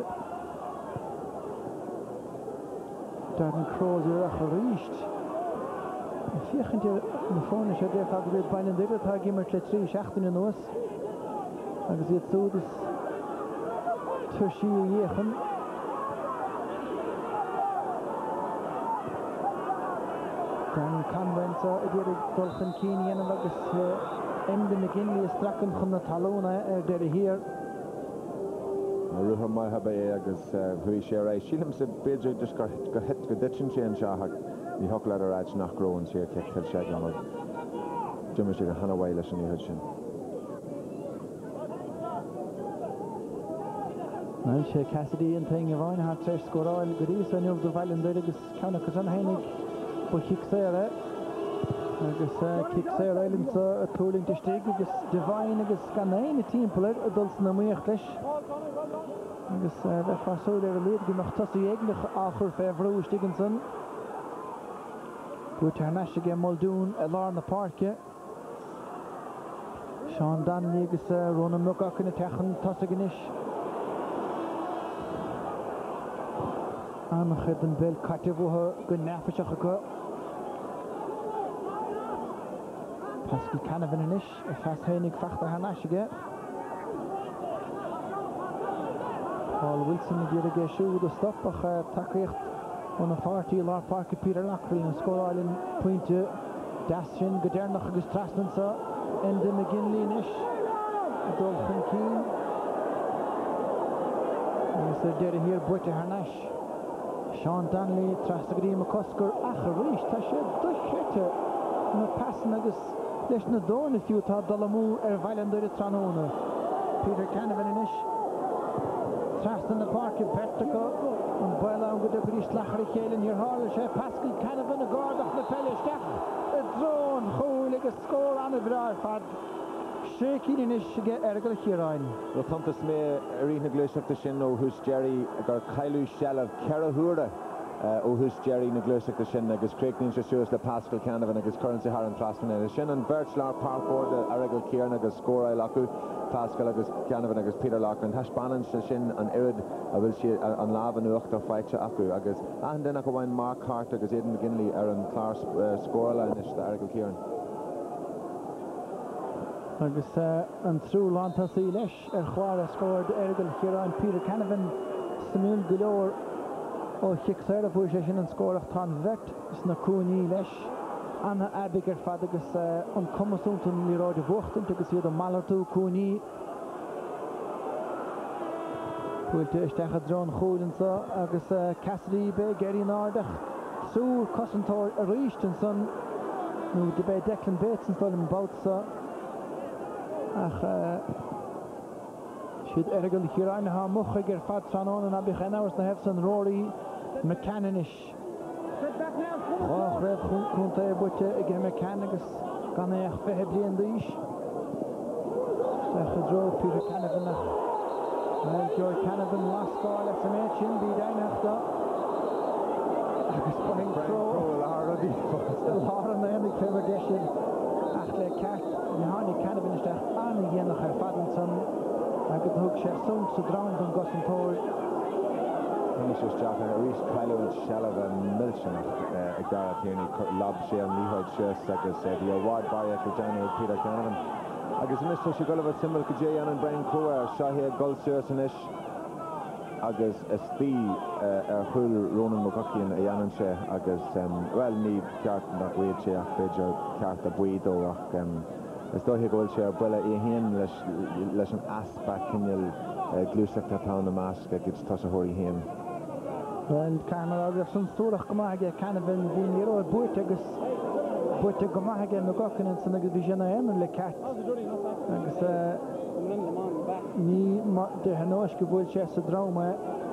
F: Darren Crozier a Charicht Fiechint na fóna sé dé fad bhfuil Bailandir atá gimmert le 3-16 in os agus iad súdas tuairsií a dhéchan Dan Convent so idir Dolphin Keane and agus Enda McGinley strakan chun na talóna der here.
C: Ruha mai habe agus hui sé ra sílim sa beidir just go hit go ditchin sé an seach ní hola a ráid nach groin sé ceil sé gan Jimmer sé go hanna bhile sin í sin.
F: Well, sé Cassidy and thing of Vine had to score all goodies and of the Valen agus kind of Kazan Heinig but Hicksera agus Kicksera Island so a tooling to stig agus Divine agus Scanine a team player adults na muichtlis agus the faso there lead gemacht tas egentlig acher fevro Stigenson Put Harnash again Muldoon Alarm the Park Sean Danley agus Ronan Mugak in a techan Tosaganish An chydyn bel Cartivo gynnafysach y go. Pascal Canavan yn ish, y ffas heinig ffachta hanas ige. Paul Wilson y gyda gesio wyd y stop ach tacricht o'n y ffarti lar parc y Peter Lackrell yn sgol ailyn pwyntio Dashin gydernach agos trasnan sa Enda McGinley yn ish. Dolphin Keane. Ys y dyr hir bwyta hanas. Sean Danley trasagri McCusker acharish ta sé duchete na passen agus leis na dóna fiú tá dalamu Vailandur Tranona Peter Canavan in ish trastan na park Bertico an baila an godo gris lachari chélen hier hála sé Pascal Canavan a gardach na pellistech a drón chóil agus scór an a brar fad sé cín in ish ge ergal chiráin
C: Ro tantas mé rina gluiseachta sin ó hús Jerry gur chailú sellaf Cerahúra ó hús Jerry na gluiseachta sin agus Craignín se suas le Pascal Canavan agus currency har an trasman é sin an Birchlar Parkboard a ergal Kieran agus scóra lacu Pascal agus Canavan agus Peter Loughlin Tashbanan se sin an irid a bhfuil si an lávan ucht a feite acu agus an den go bhain Mark Hart agus Aidan McGinley an clár scóra leis de ergal Kieran
F: agus an trú lánta sí leis chwar a scored ergal Kieran Peter Canavan Samuel Gulor ó Hicksera fú sé sin an scórach tá vect is na cúní leis Anna Abigail fad agus an commasúntún ní ráid a bhuachtain agus iad an malartú cúní Púilte isteach a drón chúlinsa agus Cassidy be Gary Nardach súr cosantóir a ríist an son nó de be Declan Bates an stolim báutsa ach siad ergal chiráin ha mucha gur fad Tranona an abich ennáras na hefsan Rory McCannish Chách raibh chunta bute I gur McCann agus gan éach fethe blian díis Steach a dro Peter Canavan ach George Canavan lascáil as an éit sin bíd einachta agus bain cro lára na ennig febr deisiid ach le ceart Johanny Canavan isteach an dhéanach ar fadan san agus thug sé sunt sa drán don gosantóir
C: He's just jogging a reach Kylo and Shalava and Milchanach ag dara Tierney lob sé an líhaid sios agus the award barrier for Johnny Peter Canavan agus in this she got a symbol go Jay and Brian Crower Shahia goal sios in ish agus istí chuil Ronan McGuckian a dhéanann sé agus well ní ceart nach bhuiad sé ach beidir ceart a buid ó ach is dóthaigh go bhfuil sé ar buile I héan leis an aspa cinneal glúiseachta tá na másc agus tá a thuirí héan
F: Well, Carmel agus an stúrach gomaige Canavan bhí ní roid buirte agus buirte gomaige McGuckin an san agus bhí sinna éan le ceart agus ní de hanóis go bhfuil sé sa dráma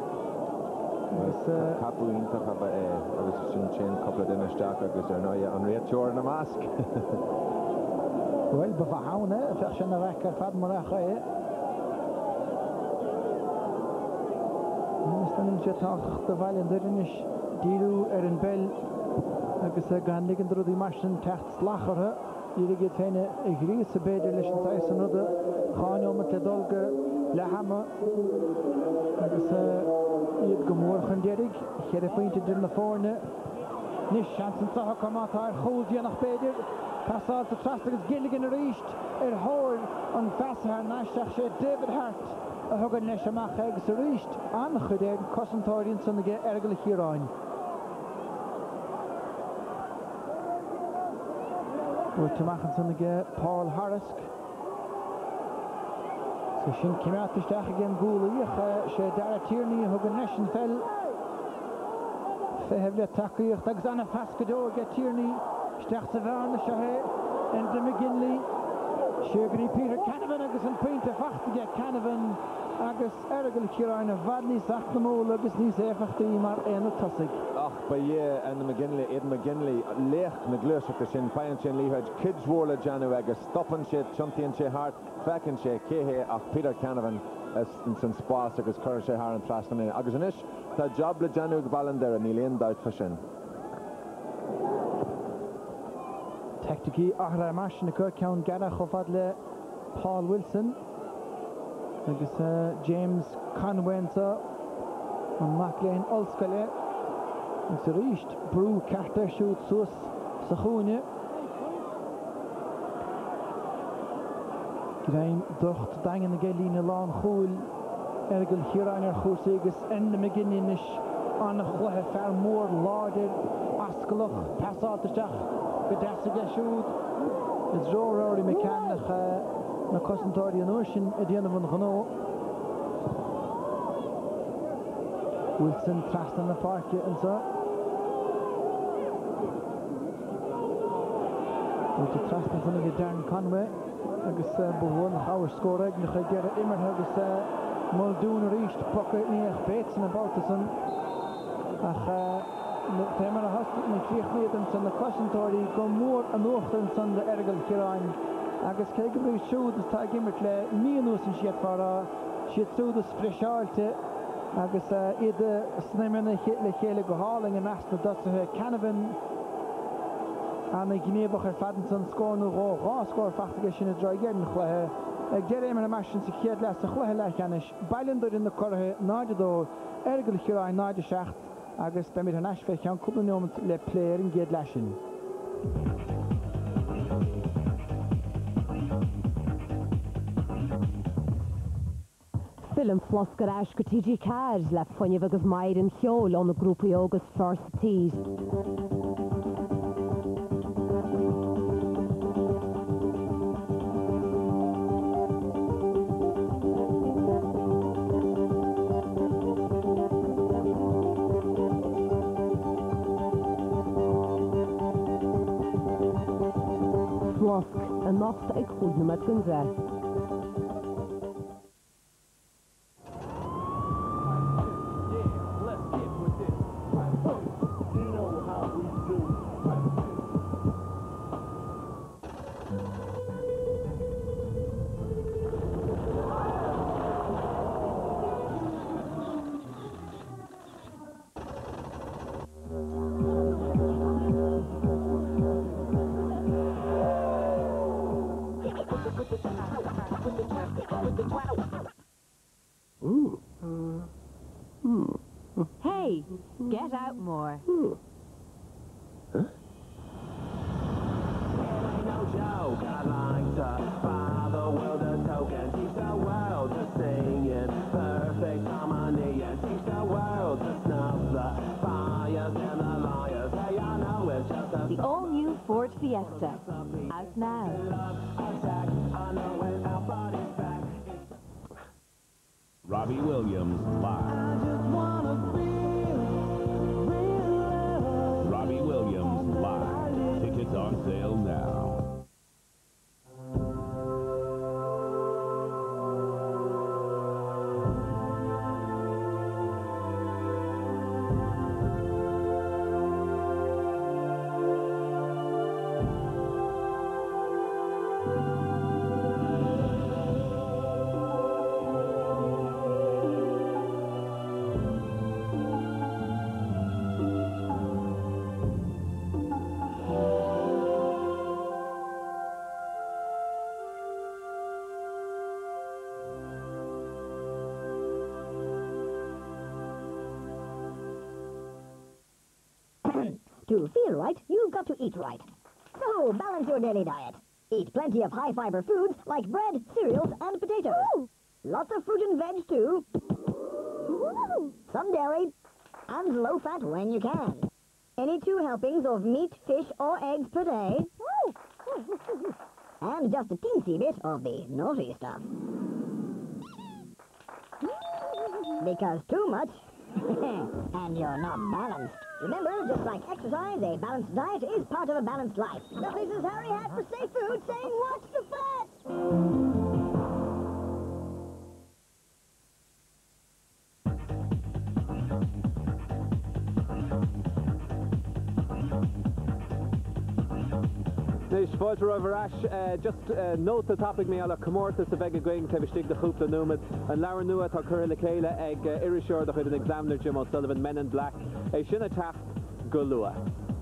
C: Capúínta agus sin sin coppla duine isteach agus ar ná an réiteoir na másc
F: Well, ba bhaána a bheith sin a bheith ar fad mar a chaé Stanning sé tácht a bhaile an durinis díú ar an bell agus gan ligan drúdaí mar sin techt slachartha Díige féine I grís a beidir leis an tais an nuda cháineomach le dulga le hama agus iad go mórchan deirig chéir a faointe dir na fórne Nis seansan tacha comátá ar chóldíanach beidir Casáil sa tras agus gilligan a ríist ar hóir an feasthar naisteach sé David Hart a thugan leis amach agus a ríist an chudéir cosantóirín san ige ergal chiráin Búir teachchan san aige Paul Harrisk. So sin cimát isteach again gúlaíoch sé Dara Tierney thug an Nation Fell. Fehebh le tacaíocht agus anna fascadó ge Tierney isteach sa bhean na sethe Enda McGinley. Sugarny Peter Canavan agus an pointe fachtaige Canavan agus ergal Ciaráin a bhadní sach na mó agus níos éfachtaí mar éana tosig.
C: Ach, ba Enda McGinley, Aidan McGinley, leach na gluiseachta sin, fáin sin líhaid, kidsmhórla Janu agus stoppan sé, chuntaíonn sé hart, fecinn sé céthe ach Peter Canavan in san spás agus chuir sé thar an trasna agus inis, tá job le Janu go ballan deire ní léon dát fa sin.
F: Tacticí achra marsin na ceann gara chofad le Paul Wilson agus James Conwensa an Maclean Ulscaile agus a ríist brú cartar siút suas sa chúine. Grain docht dain na gelína lán chúil ergal Ciaráin ar chúsa agus Enda McGinley nis an chluithe fear mór láidir ascalach pasáilteach go deasaige siút. Is Rory McCann na cosantóirí an uair sin a dhéanamh an ghnó. Wilson trasna na parke ansa. Búirte trasna san ige Darren Conway agus bhhuan chabhar scóraigh na chuid deire imirthe agus Muldoon a ríist pucca níoch béits na Baltasan ach téimar a haspa na críochnéidan san na cosantóirí go mór an uachtain san de ergal Ciaráin agus cé go bríomh siúd is tá gimmert le míonús an siad fará siad súdas freiseáilte agus iad snimena le chéile go háling an asna dosathe Canavan anna gnéabach ar fadan san scónú rá scóir fachtaige sin a droigearn chluithe ag deir éimar na marsin sa chéad leis a chluithe leithcheannis bailinúir in na corthe náidedó ergal Ciaráin náide seacht agus be mit an asfeh ceann cúpla nómant le pléir an géad leisin.
G: Film floscar ash go TG Cad le foiineh agus maid an cheol an na grúpaí agus first tíd. Flosk an nacht ag chúdna mat gunza. Hey, get out more.
A: Huh?
G: The all-new Ford Fiesta, out now.
H: Robbie Williams live. Robbie Williams live. Tickets on sale now.
I: To feel right, you've got to eat right. So, balance your daily diet. Eat plenty of high-fiber foods like bread, cereals, and potatoes. Ooh. Lots of fruit and veg, too. Ooh. Some dairy, and low-fat when you can. Any 2 helpings of meat, fish, or eggs per day. Ooh. And just a teensy bit of the naughty stuff. Because too much, and you're not balanced. Remember, just like exercise, a balanced diet is part of a balanced life. This is Harry Hat for Safe Food saying, watch the fat!
A: Fáilte over Ash, just note the topic me ala comórtas a bheith going to stig the hoop the numid and Lara nua tá cur le chéile ag irisúr de chuid an examiner Jim O'Sullivan Men in Black é sinna tacht go lua.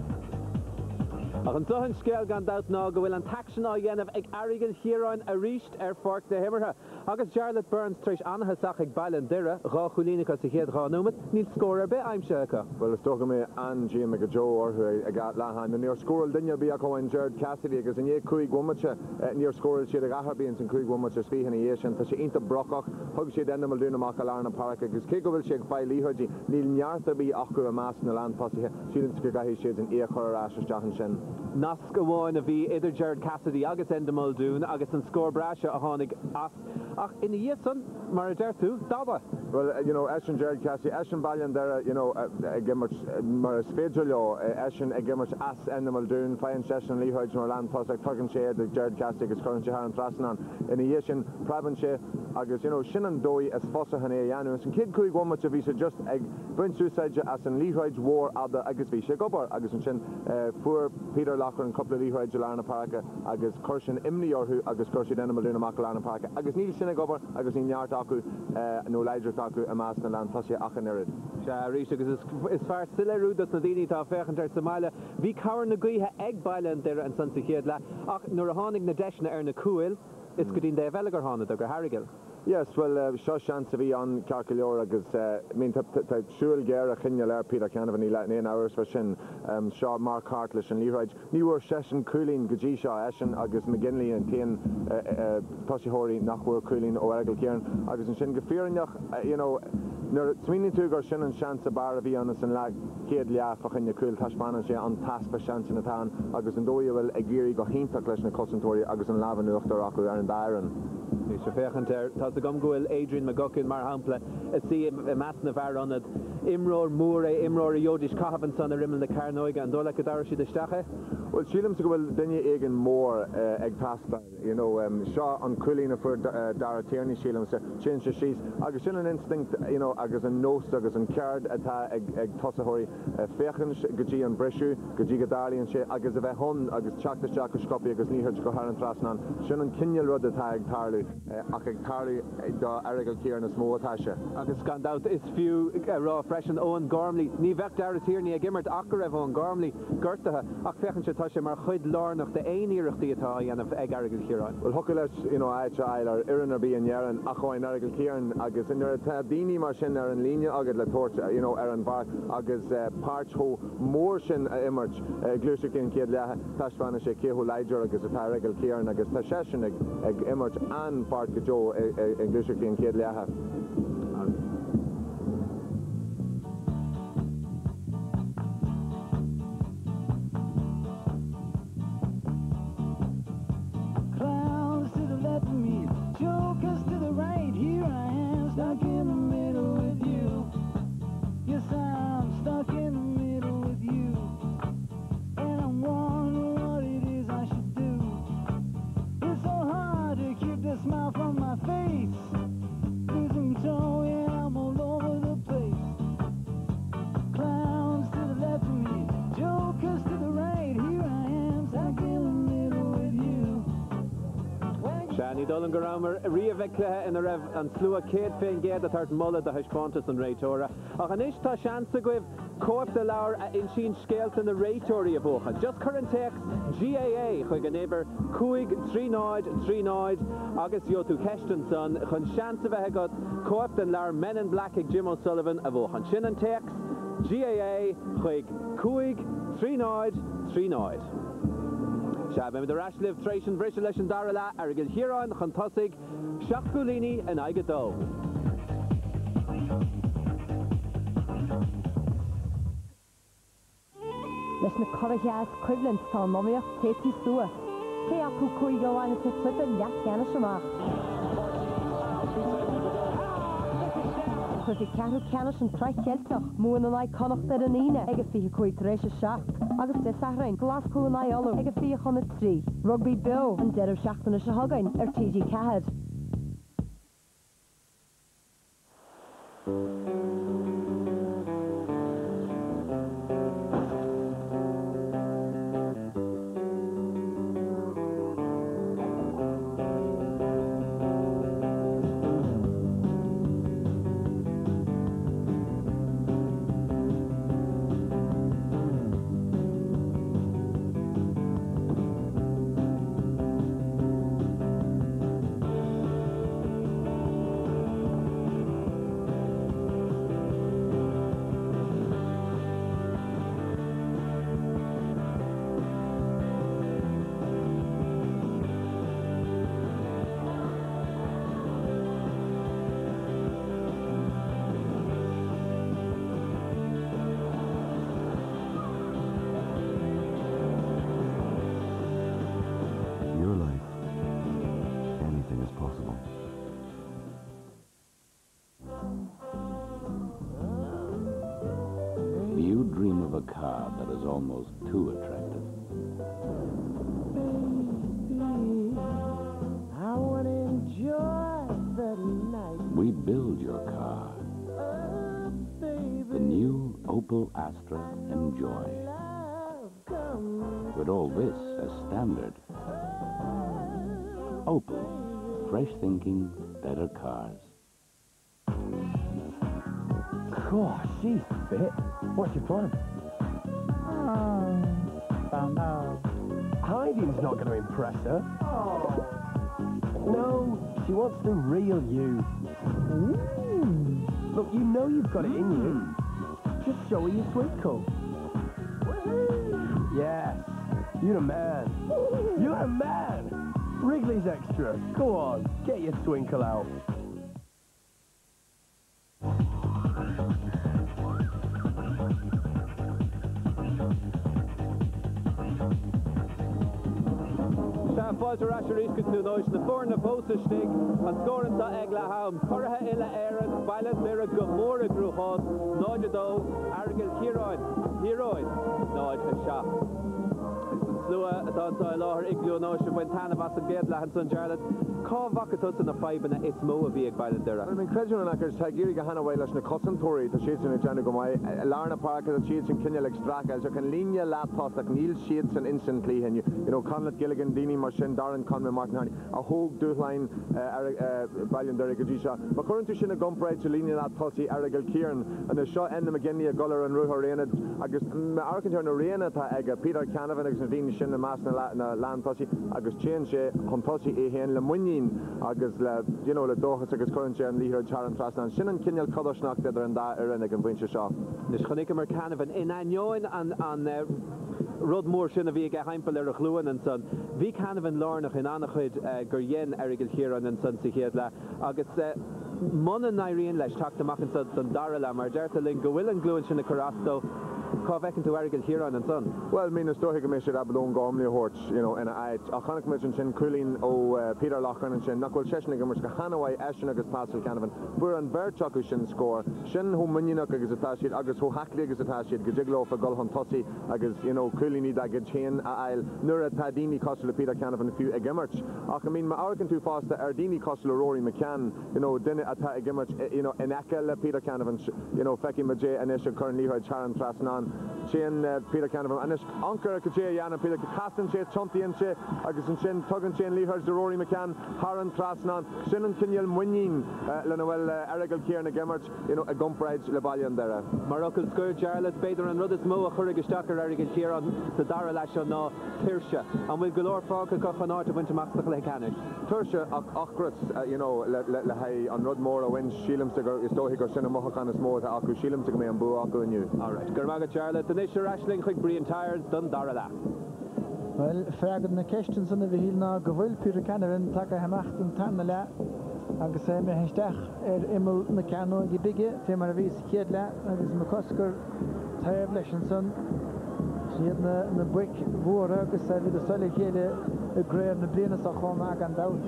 A: Ach an tuhan scéal gan dat ná go bhfuil an taction á dhéanamh ag airigil Chiaráin a ríist fork de himmerthe. Agus Charlotte Burns tríis anthasach ag bailean dira rá chulínica sa chéad rá numid níl scóir be aimse acha.
C: Well, it's talking me and Jim McJoe or who I got Lahan and near scorer dinner be a coin Jared Cassidy because in ye Craig Womacha near scorer she the Gaharbeans and Craig Womacha speaking in Asian that she ain't a brocock hug she then will do no Macalarna Park because Kiko will shake by Lee Hudgy Neil Nyartha be Akku a mass in the land posse she didn't speak his shades in ear horror ashes Jahan Shin.
A: Nasca one of the either Jared Cassidy agus Endemol Dune agus an score brasha a honig ach in the year son Maridertu Daba.
C: Well, you know, Ashen Jared Cassidy, Ashen Balian there, you know, again much Maris Fedrilo, Ashen again much As Endemol Dune, Fine Session, Lee Hodge, Norland, Post like Turkin Shade, the Jared Cassidy is currently Haran Trasanan in the Yeshin, Prabanche, agus, you know, Shinnon Doi as Fossa Hane Janus, and Kid Kuig one much of Visa just egg, Brent Suicide as in Lee Hodge war Ada Agus Visha Gobber, Agus and Shin, poor Peter Locker and couple of Lee Hodge, Lana Paraka, Agus Kirshen Imni or who, Agus Kirshi Endemol Dune, Makalana Paraka, Agus Neil Shinagobber, Agus in Yartaku, no Liger Taku, a mass in land, Tasha Achanerid.
A: Risha, as far as Sileru, that's Nadini Ta Fechenter Samala, Vi Kaur Naguiha Egg Bailan there and Sansa Hiedla, Ach Nurahanig Nadeshna Erna Kuil, it's good in the Velagar Hana, the Harrigal.
C: Yes, well, Shoshan to be on Carcaliora, because I mean, Shul Gera, Kinyaler, Peter Canavan, 9 hours for Shin, Shaw, Mark Hartlish, and Leroy, Newer, Session, Cooling, Gajisha, Eshin, Agus McGinley, and Tien, Toshihori, Nachwur, Cooling, Oregal Kieran, Agus and Shin Gafirianach, you know, Sweeney Tugar, Shin and Shansa Baravi on us and Lag, Kiad Liaf, Kinya Cool, Tashman, and on task for Shans in the town, Agus and Doya will Agiri, Gohinta, Clash, and Cosentori, Agus and Lavanu, Raku, and Byron.
A: Tá a gomgóil Adrian McGuckin mar hampla a sí a mass na bhar anad Imróir Múra Imróir Iodis Cahavan son a rimmel na Carnoiga and dóla cadar si de stache?
C: Well, Sheelam to go dinne igen more ag taspa, you know, Shaw on Coolina for Dara Tierney Sheelam so change the sheets agus in an instinct, you know, agus an nose agus an card ata ag Tossahori Fechen Gaji and Breshu Gaji Gadali and she agus a hon agus Chak the Chak Scopi agus Nihaj Goharan Trasnan Shunan Kinyal Rud ag Tarlu ag Tarlu da Arigal Kieran as Mo Tasha
A: agus gone out is few raw fresh and Owen Gormley ni vec Dara Tierney a gimmert Akarev Owen Gormley Gertaha ach Fechen Tasha mar chud lárnach de éíireachtaí atá anamh ag Airgeal Chiaráin.
C: Well, Hucklesh, you know, Achail or Iran or Bian Yaran, Achoin Airgeal Kieran, Agus in there Dini Marshin or in Linia, Agad La Torch, you know, Aaron Bar, Agus Parch Ho, Morshin Emerge, Glusikin Kiedla, Tashvana Shekihu Liger, Agus Airgeal Kieran, Agus Tasheshin, Eg Emerge, and Part Gajo, Glusikin Kiedla.
A: Dolan Garamer, Ria Vecla in the Rev and Slua Kate Finn Ged at Hart Mulla the Hishpontus and Raytora. Achanish ta Shansa Gwiv, Co-op the Laur in Sheen Skelton the Raytori of Ocha. Just current text GAA, Huig a neighbour, Kuig, 3 Noid, August Yotu Keshtonson, Hun Shansa Vehegot, Co-op the Laur Men in Black, Jim O'Sullivan of Ocha. Shin and text GAA, Huig, Kuig, 3 Noid. Shabem the Rashliv Thracian British and Darala Arigil Hiron Chantosig Shachgulini and Igado.
G: Leis na Corrigas equivalent tá Momia Teti Sua. Cé acu chuig óháin sa clipa leat ceanna semach. Chuir ceathrú ceanna an traith ceilteach múin an áid connacht ar an ine ag a fiche chuig rééis a seach. Agus de sahrain Glasgow an áid olú ag a fiche chuna trí. Rugby Bill an deireadh seachtainna se hagain ar TG Cahad.
H: Car that is almost too attractive.
J: Baby, I want to enjoy the night.
H: We build your car.
J: Baby,
H: the new Opel Astra Enjoy. With all this as standard. Opel, fresh thinking, better cars.
K: Gosh, she's fit. What's your plan? Found out. Heidi's not going to impress her. No, she wants the real you. Look, you know you've got it in you. Just show her your twinkle. Yes, you're a man. You're a man. Wrigley's Extra. Go on, get your twinkle out.
A: Fáilte Rasharis could do noise the four in the poster stick and scoring to Egla Ham. Corha Illa Aaron, Violet Mira Gomora Gruhos, Nojado, Argil Heroin, Noj Shah. Slua at on Loher Iglu Notion when Tanavas and Gedla and Son Charlotte. Call Vakatus in the 5 and it's Mo of Vieg by the Dura.
C: I mean, Credjon Ackers, Tagiri Gahana Wailash, the Cotton Tory, the Sheets in the Janagomai, Larna Parker, the Sheets in Kinyal Extraka, so can Linia Laptos, like Neil Sheets and instantly, and you know, Conlett Gilligan, Dini Marshin, Darren Conway, Martin Harney, a whole Duhline, Balian Derek Ajisha, but current to Shina Gumbright, Linia Laptosi, Aragil Kieran, and the shot end the McGinney, Guller and Ruha Reina, Agus Arkansas Reina, Peter Canavan, Nadine Shin, the Master Land Tosi, Agus Change, Hontosi, Ehan, Lemunin, Agus, you know, the Dohas, Agus Current, and Leader Charan Trasnan, Shin and Kinyal Kodoshnak, the and that, and again, Winch Shaw.
A: The Shonikamar Canavan in Anyoin and Rodmore Shin of Viga Heimpel Erachluan and Son, V Canavan Lornach in Anachid, Guryen, Erigil Hiran and Son Sihiadla, Agus Monan Irene Lesh, Takta Makinson, Darala, Marjerta Ling, Gowil and Gluin Shin Carasto. Covek into Erigil Hiran and Son.
C: Well, I mean, the story commission Abelone Gormley Horch, you know, and I Achana Commission Shin Coolin O Peter Lochran and Shin Knuckle Cheshnik and Hanaway Ashinagus Pascal Canavan, Buran Verchuk Shin score, Shin Ho Munyanuk is attached, Agus Ho Hacklig is attached, Gajiglo for Gulhon Tossi, Agus, you know, Coolini Dagachin, I'll Nura Tadini Costa Peter Canavan, a few Egimerch. I mean, my Arkan too fast, the Ardini Costa Rory McCann, you know, Dinner at Egimerch, you know, Enakel Peter Canavan, you know, Feki Majay and Esha currently heard Charan Trasnan. Chin Peter Canavan and Anker Kaje Yan and Peter Castan Che Chunti and Che Agus and Chin Tugan Chin Leahers the Rory McCann Haran Trasnan Shin and Kinyal Mwinin Lenoel Erigil Kieran Gemert you know a Gumpride Lebalian there
A: Morocco Scourge Charlotte Bader and Rudis Moa Hurrigastacker Erigil Kieran the Dara Lasha no Tirsha and with Galore Falka Cofanart of Winter Max the Canish
C: Tirsha Achris you know Lahai on Rudmore when Sheelam Sigur is Dohigo Shin and Mohakan is more Aku Sheelam Sigme and Boo Aku and you.
A: Alright, Gurmaga Charlotte the Nisha Rashling Quick Brian Tires done Darala.
F: Well, Fragan the questions on the Vihilna, Govil Peter Canavan, Taka Hamacht and Tanala, Agasame Hestach, Emil Nakano, Gidige, Temaravis Kiedla, Agus McCusker, Taya Bleshenson, Siad na buic mhóra agus bhí a sola chéile a gréir na blianas a chum ag an dat.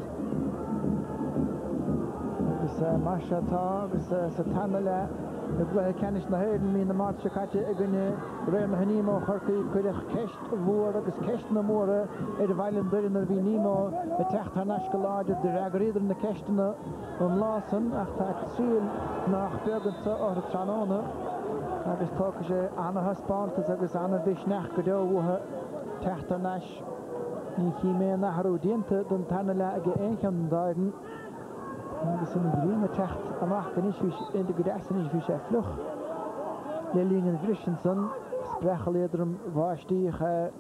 F: Agus mar se tá agus sa tanna le na gluthe cenis na héireann mí na máte caite a gine réir na nímó chorcaí chuideach ceist mhór agus ceist na móra ar a bhailen duine ar bhí nímó a techt tar nas go láidir de reagríidir na ceistena an lásan ach tá tríal nach beagansa ó a tróna agus tócha sé anathe spántas agus anna bhisneach go deóhthe techt tar nas ní chi mé nachthú dianta don tanna le aige échan dáidan agus in bhíonna techt amach gan isúis in de godásan is bhí sé fluch le líon Bhrisinson sprechaléadrum bháistíoch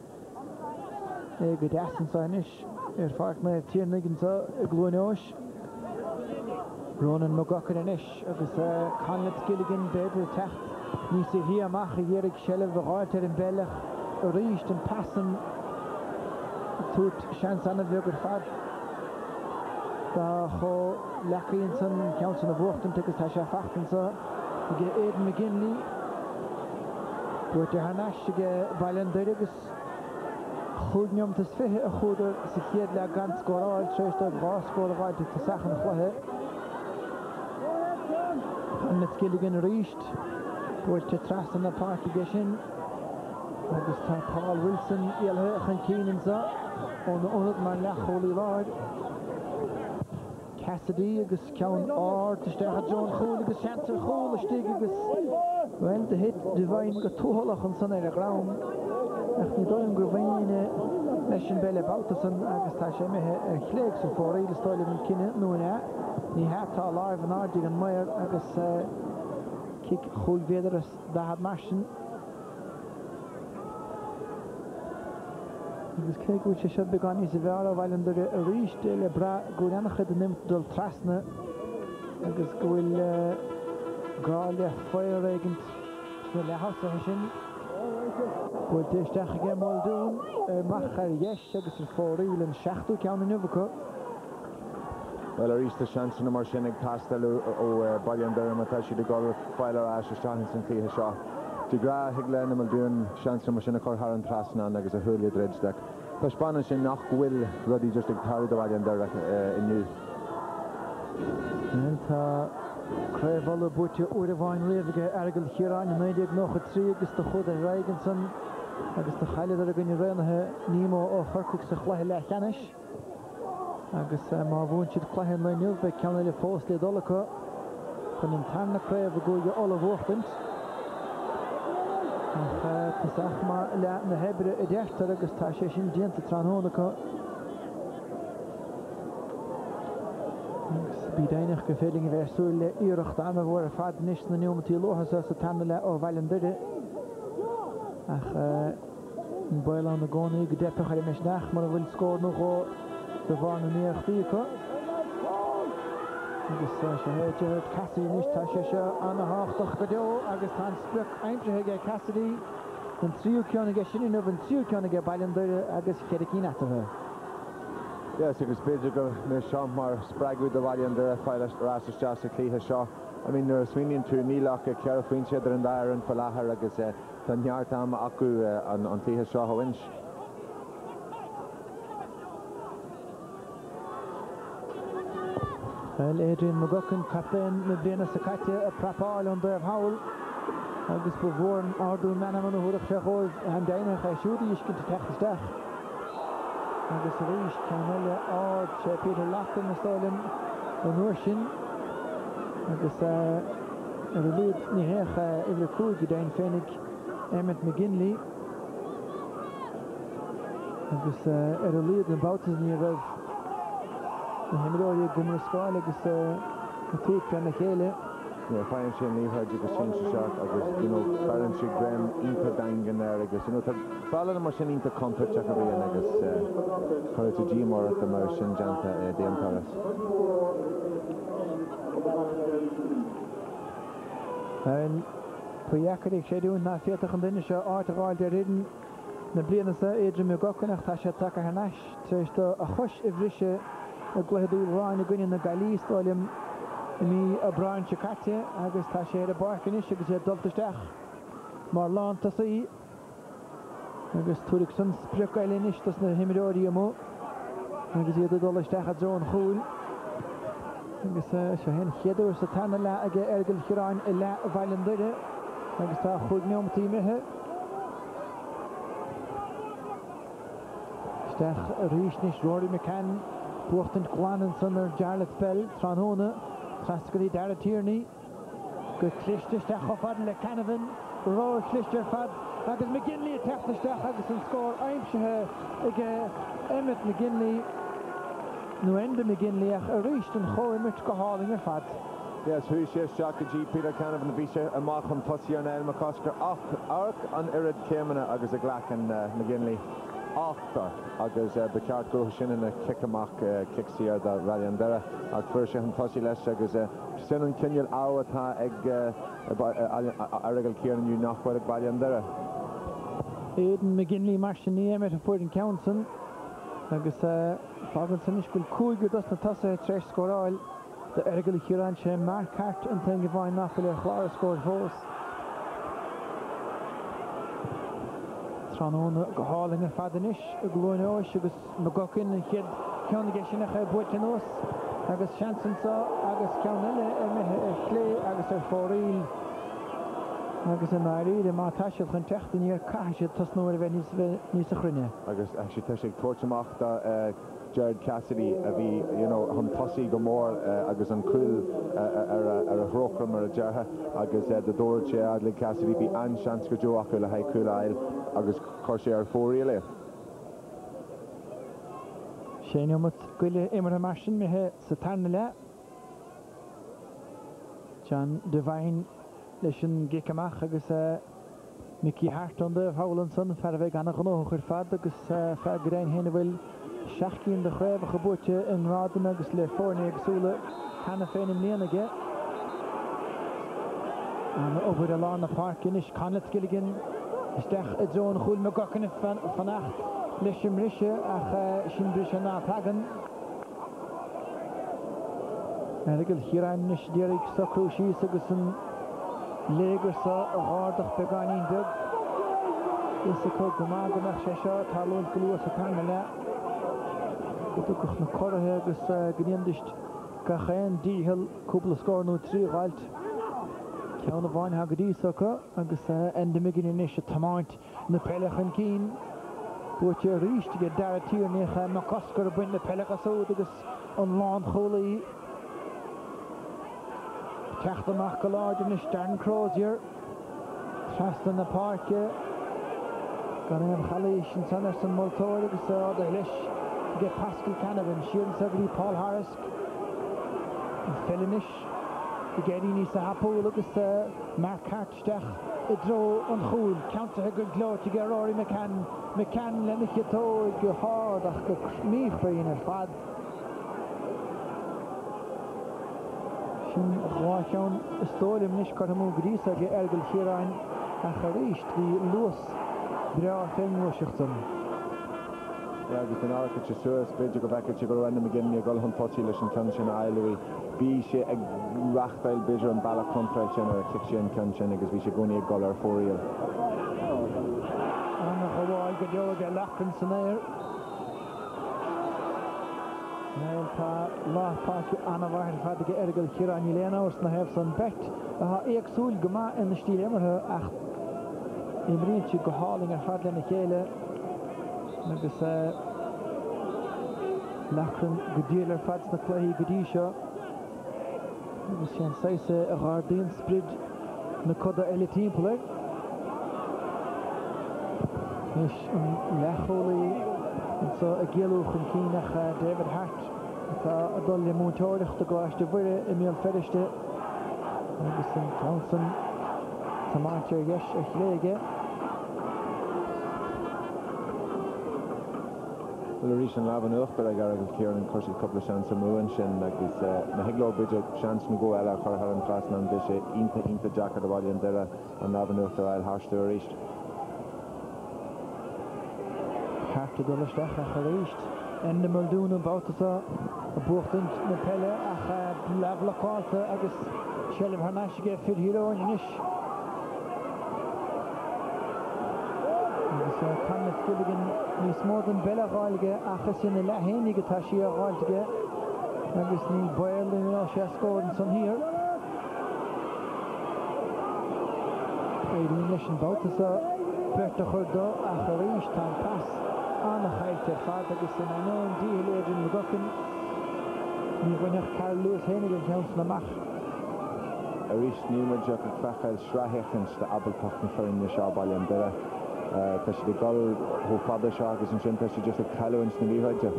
F: godásan sáinis fáic me tíarnigansa a glúineois Ronan McGuckin inis agus Conlett Gilligan beidir techt ní sé bhí amach a dhéirigh seileh bháiltear an beilech a ríist an passan tút sean anna bhegur fad Tá cho lechaíonn san ceann san na bhuachtain agus tá sé fachtansa ige Aidan McGinley dúirt ar hanas ige baileann duir agus chúdneomtas fithe a chúidir sa chéad le gan scóráil tréiste bhá scóráilte tá sachan chluthe Conlett Gilligan ríist dúirt trastan na páirc ige sin agus tá Paul Wilson ialthe chan cíanansa ón ónad mar lecholaí láir Cassidy agus ceann áirteisteach John Chool agus seantar Chool istigh agus bhain de hit de bhain go túthalach an san ar a grám ach ní dóim gur bhaine leis an beile bátasan agus tá sé mithe ar chléig sa fóraí le stáilm an cinine nuaine ní hetá láimh an áirdigh an mair agus cic chúl féidir as dahad marsin agus cé gúil sé seo beganí sa bheara bhaileann duir a ríist le bra gúineanachad a nimt dul trasna agus gúil gá le foiir éigent le hasa sin bhfuil téisteach ige máildún mach ar dheis agus ar fóraíil an 7 ceanna nubacha
C: Well, ar ísta seansanna mar sin ag tastalú ó bailíon duir mátá siad a gáil fáilear as ar stahin san clíthe seo. Dí gra hiag lena mar dún seansanna mar sin a chorthar an trasna agus a thuúlaí dreideach. Tá spána sin nach bhfuil rudí just ag taird a bhaile an duir inniu.
F: Tá Craibhall búte uair a bháin riamhaige airgeil chiaráin in 1993 agus do chud a Reigenson agus do chaile ar a gine réanathe nímó ó chorcaigh sa chluthe le cheannis agus má bhún siad chluithe le nuamh be ceanna le fós le dolacha chun an tarna Craibh a gúige ola bhuachtant Tasach má le na hebre a deirtar agus tá sé sin dianta tránónacha Bí dainech go féling a bheith súil le íireacht anna bhór a fad níos na nuamatí lothasa sa tanna le ó bhaileann duire ach an bailán na gcónaí go depeach ar meisneach mar a bhfuil scór nó go do bhar na níochtaícha agus sé héidir Cassidy níos tá sé seo anna háchtach go deo agus tá sprioc aimtrithe Cassidy an tríú ceanna ige sin inmh an tríú ceanna ige baileann duire agus chéidir atathe
C: Yes, agus beidir go mé seo mar spraigú do bhailíon duir fáile rása sa clíthe seo. I mean, nuair swingíonn tú nílach a cear faoin siad ar an dair an falláthair agus tá neart am acu an clíthe seo hains.
F: Well, Adrian McGuckin, captain na bliana sa caite a prapáil an Beirb Howell agus bu bhór an ardú menam an thuach sé chóil an dainech a siúdaí iscin te techtasteach agus a ríist ceanile ád sé Peter Lachlan na stáilin an nuair sin agus ar a líad ní héach ihre cúig i dain fénig Emmett McGinley agus ar a líad an bátas ní raibh na himiróí gumar scáil agus na túd pe na chéile
C: Fáin sin líthid agus sin seach agus barann si Graham ínta daingan ar agus tá bailna mar sin ínta contact a bhíon agus chuir tú ddímór a mar sin deanta déantaras.
F: Puiacaigh séún na fiach an duine seo áitáil de ridan na blianasa Adrian McGuckinach tá sé take hanas tréiste a chuis I bhrise a gluadú ráin a gine na galí stáilm mí a brain se caite agus tá sé a barcan is agus sé dultaisteach mar lánta saí agus túrig san sprioc eilin istas na himiróí mó agus iad dul isteach a drón chúil agus se hen chéadúir sa tanna le aige ergil chiráin I le a bhailen duire agus tá chuig neomtí mithe isteach a rísnis Rory McCann buachtant glánan san ar Jarlath Bell Tranóna trascarí Dara Tierney go clisteisteach ó fad le Canavan Rory clisteir fad agus McGinley techtaisteach agus an scór aimsithe ige Emmett McGinley nó enda McGinley ach a ríist an choimit go háling ar fad.
C: Yes, who is Jack G. Peter Canavan na bíse a macham tosi ar Nail McCosker ach arc an irid Céimena agus a glachan McGinley achtar agus beceart go sin in a kickamach kicksí ar da Raliandera ag fuair an tosi leis agus sin an cinneal áhatá ag arigil Kieran nniu nachfuil ag Raliandera.
F: Aidan McGinley mar sin ní éimiid a fuair an Counson agus fágan san iscuil cúigur dus na tasa treis scóráil de ergil Chiaráin sé mar cart an teanga bhain nachfuil ar chláir scóir fós. Tranóna go háling ar fadanis a glóin óis agus magocin an chiad ceanna sin a buitin os agus seansan sa agus cean eile mithe ar chlé agus ar fóríl agus an áirí de má taiisiil chun teachtain ar caiise tas nóir a bheith níos a chruine.
C: Agus actually teisig tuairteach da Jared Cassidy a bhí an tosaí go mór agus an cúil ar a hróchram ar a deartha agus de dóir sé Adley Cassidy bhí anseans go deo acu le haid cúil ail agus chuir sé ar fóríile.
F: Sé neomad goile imar a marsin mithe sa tarna le. John Devine leis an gicamach agus Mickey Hart an de Howlandson fer bheith gan gnóch ar fad agus fer grein héna bhfuil seachcín de chréibh a búte in rádan agus le fórne agsúla hena féin im léanaige. An obair a lá na parkin is Conlet Gilligan isteach a drón chúil me gachan fannacht leis im rise ach sin bris ná tagan. Ergil Chiaráin is déirigh sa cruisís agus an légur sa a hádach beganín dug. Is a cog go máganach sé seo talún goúa sa tarna le. Gotucach na chorathe agus gníondist gachéin díhil cúpla scór nó trí ghailt. Ceanna bhain ha go dtí socha agus enda migin inis a tamáint na pelachan cín. Búte a ríist go Dara Tierney McCosker a buin na pelachas ód agus an lán cholaí. Teachtamach go láidir is Darren Crozier Trastan na parke gan an chalí sin sanar san moltóir agus áda leis ge Pascal Canavan sian sagrí Paul Harris Fellinish the Gerini sa hapúil agus Mark Hartsteach I dro an chúil counter go glóir to get Rory McCann le michitó go hard ach go míchfaín ar fad sin gháisiún stólim níos cartamú grísa go ergil Chiaráin a charíist hí luas breá féinmúisiachtan.
C: Agus an ácha te suas beidir go bheice go raibh McGinley a ggóil an tosaí leis an ceann sin aileí. Bhí sé ag reachtail beidir an bailach contrail sin ar a cic sin ceann sin agus bhí sé gcónaí ag ggóil ar fórial.
F: Anna bháil go deoga lechan san éir. Nail tá láthpáice anna bhair fad go ergil Chiaráin I léana os na hebh san bet a ha éagsúil go maith in na stíl imirthe ach imríonn si go háling ar fad lena chéile agus lechan go díal ar fad na chluichí go dtí seo agus sin saosa a ghardíon sprid na coda eile timpeair. Is an lecholaí so a géalúch an cínach David Hart tá a dul le múntóireacht a gláiste bhuire I míl feriste agus an Townsend tá máinte ar gheis a chléige.
C: Well, rís an lábhan uachtar ag aragil Ciaran chuirsigh coppla seans a múin sin agus na higló beidir seans na go eile chuir an trasna an bhí sé ionta Jack a bhaile an deire an lábhan uachtar eil háiste a ríist.
F: Harta dulaisteach a charíist enda maldún an báutasa a buachtant na pelle ach leabhlacháilta agus seilm thnáisige fidhíróin inis. Connet Gilligan ní smór an bella gáilge achas in le hénig atá sí a gáilge agus ní bail in sé scór san hir. Éidir leis an boutas a Berta churdo a charíis tá pas anna chailte fad agus in an díléidir McGuckin ní bhainech Carl Lewis hénig an cheans na mach.
L: Arís nímar deach an fechail sraithechans de abaltach na ferin na seábail an deire. Tá si de gal ho fada seo agus an sin tá si just a callúins na líhaide.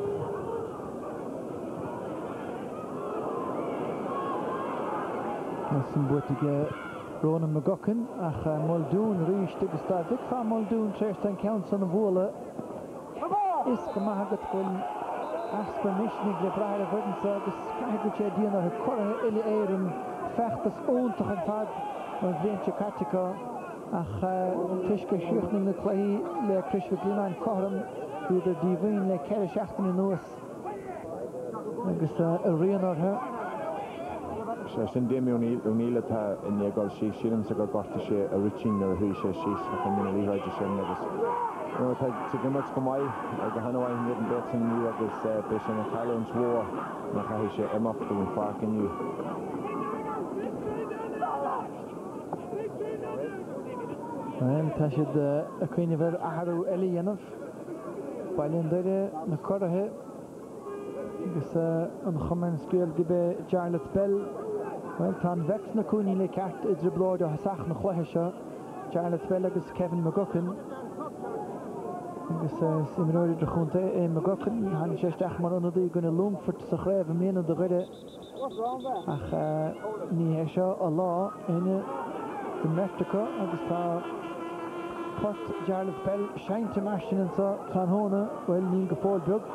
F: Nas an buirtige Ronan McGuckin ach Muldoon ríist agus tá vic fá Muldoon tréist an count san a bhóla is go maithagat goil aspernisnig le brair a bhuidansa agus caiigh sé díana a cortha ile éireann feachtas óntach an fad an bhléintse caiteá ach tuisce siúchning na chlaí le Crisfa Glynán Coram idir díomhain le ceir seachtain in nuas agus a rianartha.
L: Sin déimi O'Neill atá in éagáil sílim sa go gorta sé a rutín ar thuí sé síos a chu muna líhaide sin agus tá sa gimmart go maiid go hanhain níad an bet san nniu agus bé sin na callúins mhór nach chaithí sé imachtaí an fác inniu.
F: Tá siad a chuoine bhar athú eile dhéanamh bailíonn deire na cortha agus an chumann sciil go be Charlotte Bell. Well, tá vex na cúnaí le ceart idir blóid a hasach na chluithe seo Charlotte Bell agus Kevin McGuckin agus simróidir de chunta é McGuckin hána séisteach mar anadaí gona lúmfort sa chréibh a méana do ghuiide ach ní hé seo a lá ine de Meirteacha agus tá Port Charlotte Bell seinte marsin an sa Clanhona well níl go fóil beag.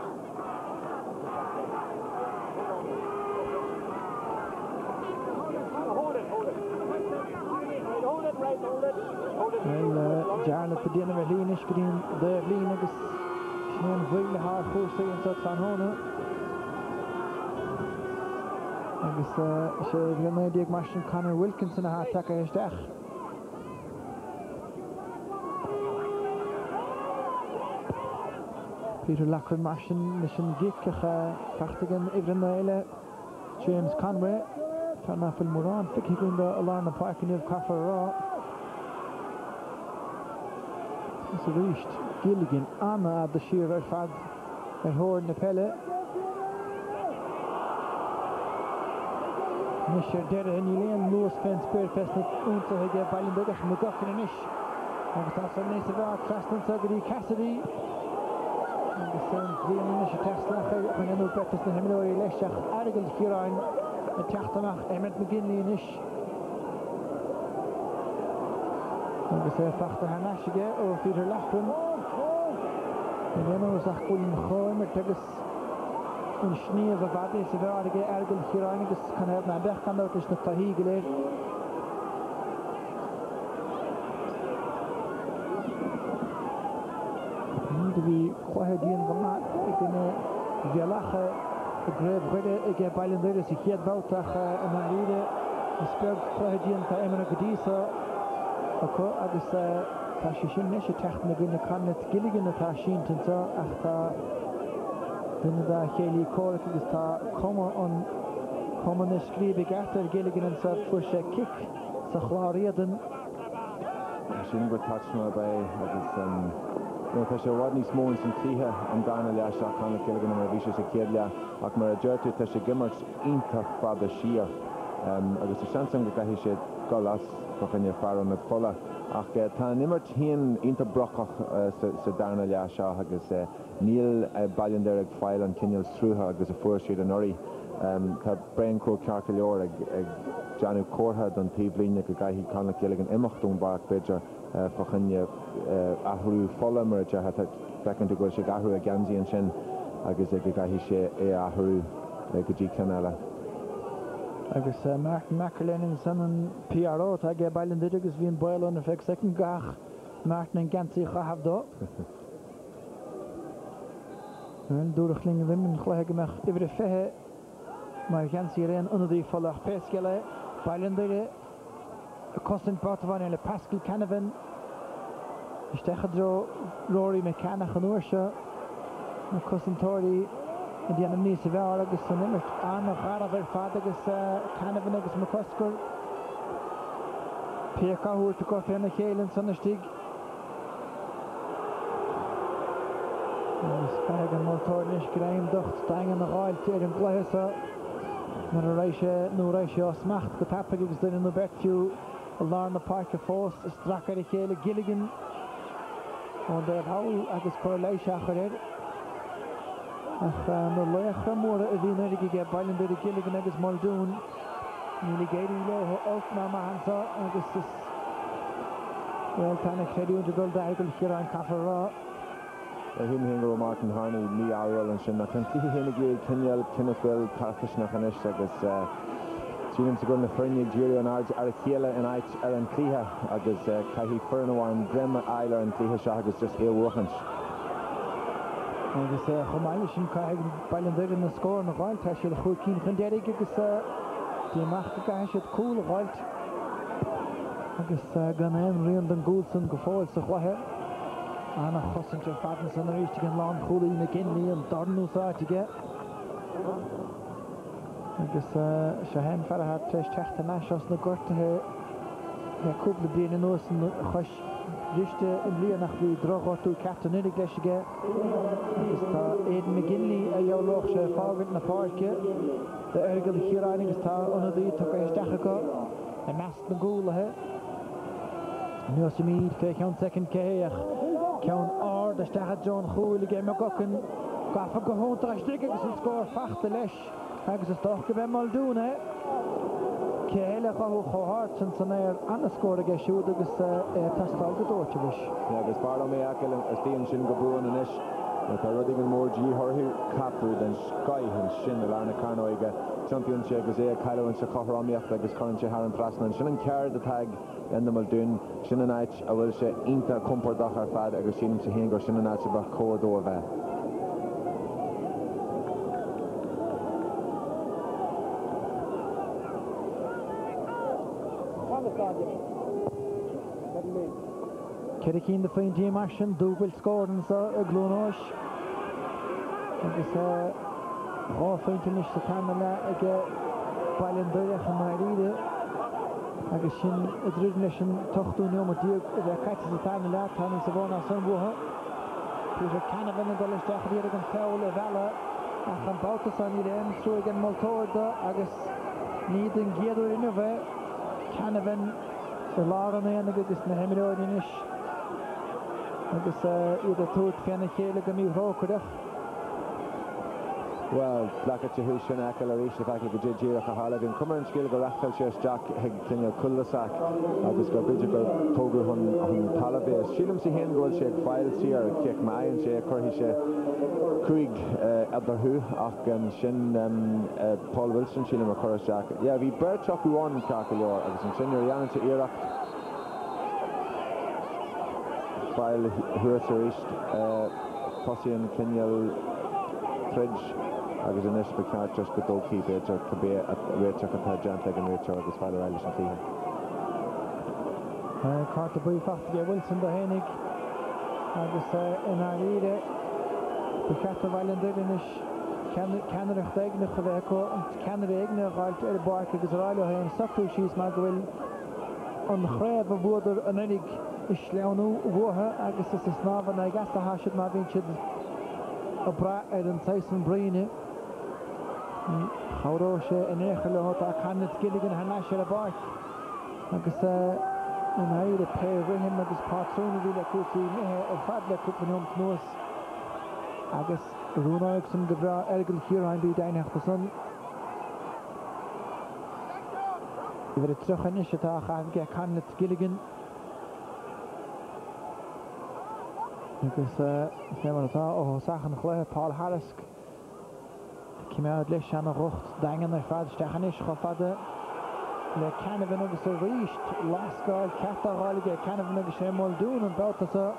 F: Jarlath a déanamh ar líon iscrín de líon agus snéan bhuaile thar chósaí an sa Clanhona agus sé bhíonaidíag marsin Conor Wilkinson a háteach a isteach. Peter Lachlan marsin leis an gicach tachtagan ibhreanna eile James Conway tá nafil mórán ficí gunda alána pácinniuh cafa rá. Is a ríist Gilligan anna a de siar ar fad ar thóir na pelle. Nis sé deire ní léon luas féin spéirfest na úntathaige bailíonn beagach McGuckin in isis. Agus tá sa néis a bhá trastan sa gurí Cassidy. Agus bhíon inis a teslach chun enú betas na himmelóirí leiseach airgeil chiaráin a teachtanach Emmett McGinley in isis. Agus fachta hanasige ó Peter Lachlan. Léanú ach gúlinn choimir agus an sníomh a bhadaí sa bheith aige airgeil chiaráin agus chun na bechcanát is na taithí go léir. Níd bhí chluithedíon go maith ag duine bhealacha a gréibh chuide ag bailíonn deireadh sa chéadbhálteach an líide is beag chluithedíon tá imana go díosa agus tá sé sin leis a techt na gine Connet Gilligan atá síntansa ach tá duine dá chéalaí córa agus tá cuma na scríbe gartar Gilligan an sa fuair sé kick sa chláiríadan.
L: Sin go touchna ba agus tá sé bhhad níos mó san títhe an dána leis a Connet Gilligan mar bhí sé sa céad le ach mar a deirú tá sé gimmart iontacht fada siar agus tá seansam go gaithfí sé go las chunne fear na fola ach tá nimmar tíon inta brochach sa dána le seo agus níl bailíonn deir ag fáil an cinneal srútha agus a fuair siad an orí. Tá brein có cearcha leor ag deanú cótha don taobhlíne go gaithfí Connet Gilligan imeachtún bach beidir chunne athrú fola mar de fecinn go sé athrú a gansaí an sin agus go gaithfí sé é athrú go dtí ceanile.
F: Agus Martin McAlennan san an PRO tá ag bailíonn duine agus bhíon bailón a feic second gach Martin an gansaí chahabh dó. Dúrachling rimmen chluithe goach ibre fethe mar gansaí réon anadaí fallach péascaile bailíonn duine a cosint Bartaván le Pascal Canavan Istechadro Rory McCann an uairse na Cusantóirí a dhéanam níos a bheár agus san imirt an charabh ar fad agus Canavan agus McCusker. Pierre Cahúir go féin na chéileann san istigh. Agus caiig an Moltóir níos go raibh ducht daingan na gháilte ar an gluthasa mar a réise ó smacht go tappaigh agus duine nó bertfiú a lár na páirce fós is strachar a chéile Gilligan ó der hawl agus chuir leiseach ar ach nó leachra móra a bhí nuirigh ige bailin beidir Gilligan agus Muldoon níla géirí leo oltna mahansa agus is well tána creúnta dul daigil chiar an cafa rá.
L: Him hingo Martin Harney ní áil an sin nach an tí héna gé cinneal cinnehfuil carfisnach an is agus sílim sa gur na friine ddíú an ard ar a chéile in áit ar an clíthe agus caihí fearnháin brema eile an clíthe se agus just éhchans.
F: Agus chomáile sin caiig bailin duir na scóir na gháil tá siad a chuir cín chun déirigh agus tíachta cai siad cúil a gháilt agus gan éon rion den gúlsan go fáil sa chlathe. Anna chosantar fadan san ríiste gan lán choúlaí na ginní an darnúsáitige. Agus se hen feartha treis teachta neis na gortathe le cúpla bliana nuas an chois ríiste in bliana nach bhí droghortú ceachta nurig leisige. Agus tá Aidan McGinley a dheolóch sé fágant na páirce de airgeal a chiaráin agus tá ionadaí tu éisteach go a meast na gúlathe. Nuas míad fé ceann second céach ceann ard isteach John Chúilige me gochan gafa go hónta stig agus an scór fachta leis agus is doch go bheith Muldoon céile chaú chohart san éir anna scóir a siúd agus tastáil go dúirte bhis.
L: Agus bar mé acail is tíon sin go buan an is tá rudig an mór díthorthú capú den scaithann sin a lena carnóige champion sé agus é caiilehann sa chothrámíocht agus chuann sé an trasna sin an ceir de tag in na Muldoon sin an áit a bhfuil sé ionta compordach ar fad agus sin sa héan gur sin an áit sa bach códó a bheith.
F: Ceir cín de faoin tíam mar sin dúbhail scóran sa a glúnóis agus ráfeinte is sa tanna le ag bailin duireach an maríide agus sin a drúd leis an tochtú neomar díog a bheith caiite sa tanna le tána sa bhóna san butha. Peter Canavan a dolisteach díag an fáil a bheile ach an bátas an iréim trúig an Multóir agus níd an géadú ina bheith Canavan a láran éana agus na himiróidin is agus iad a túirt féanna chéile go míú hrócardach.
L: Well, placat se hús sin acail a ríiste feice go ddíireach a hála bhín cumar an scéal go rachtail sé Jack ag cinne culasaach agus go beidir go tógra chun talabé. Sílim sa héan ghfuil sé ag fáil siar ciic maiann sé chuirtí sé chuig adarthú ach an sin Paul Wilson sílim a churas Jack. Ja, bhí beir teachúháin ceach go leor agus an sin ar dhéanann sa iireacht fáil thuas a ríist tosíonn cinneal fridge agus in is becar just go dóí beidir go bé réiteach atá deanta an réiteach agus fáidir eile an clíthe.
F: Carta buíocht go Wilson do hénig agus in áíre be cheachta bhailin duireann is ceannareacht éignach go bheith có an ceannar éigne gáilt ar barc agus ráile an saú síos mar go bhfuil an chréibh a bhúidir an unig is leanú bhtha agus is snáb an gasta háisiid má bhíonn siad a bra ar an Tyson Brine cháró sé in écha le a Cannat Gilligan hana sé a barc agus in éire pe rihim agus pátrúna bhí le cúsaí nithe ar fad le cúpanúm nuas agus rúnáigh san go bra airgeal chiaráin bhí daineachta san. I bhar a trochan is atá chaimge Cannat Gilligan agus fémar atá ó sachan chléthe Paul Harris cíimead leis an rucht daingan ar fad stechan is go fada le Canavan agus a ríist lascáil ceachta gáige Canavan agus sé Muldoon an beltasa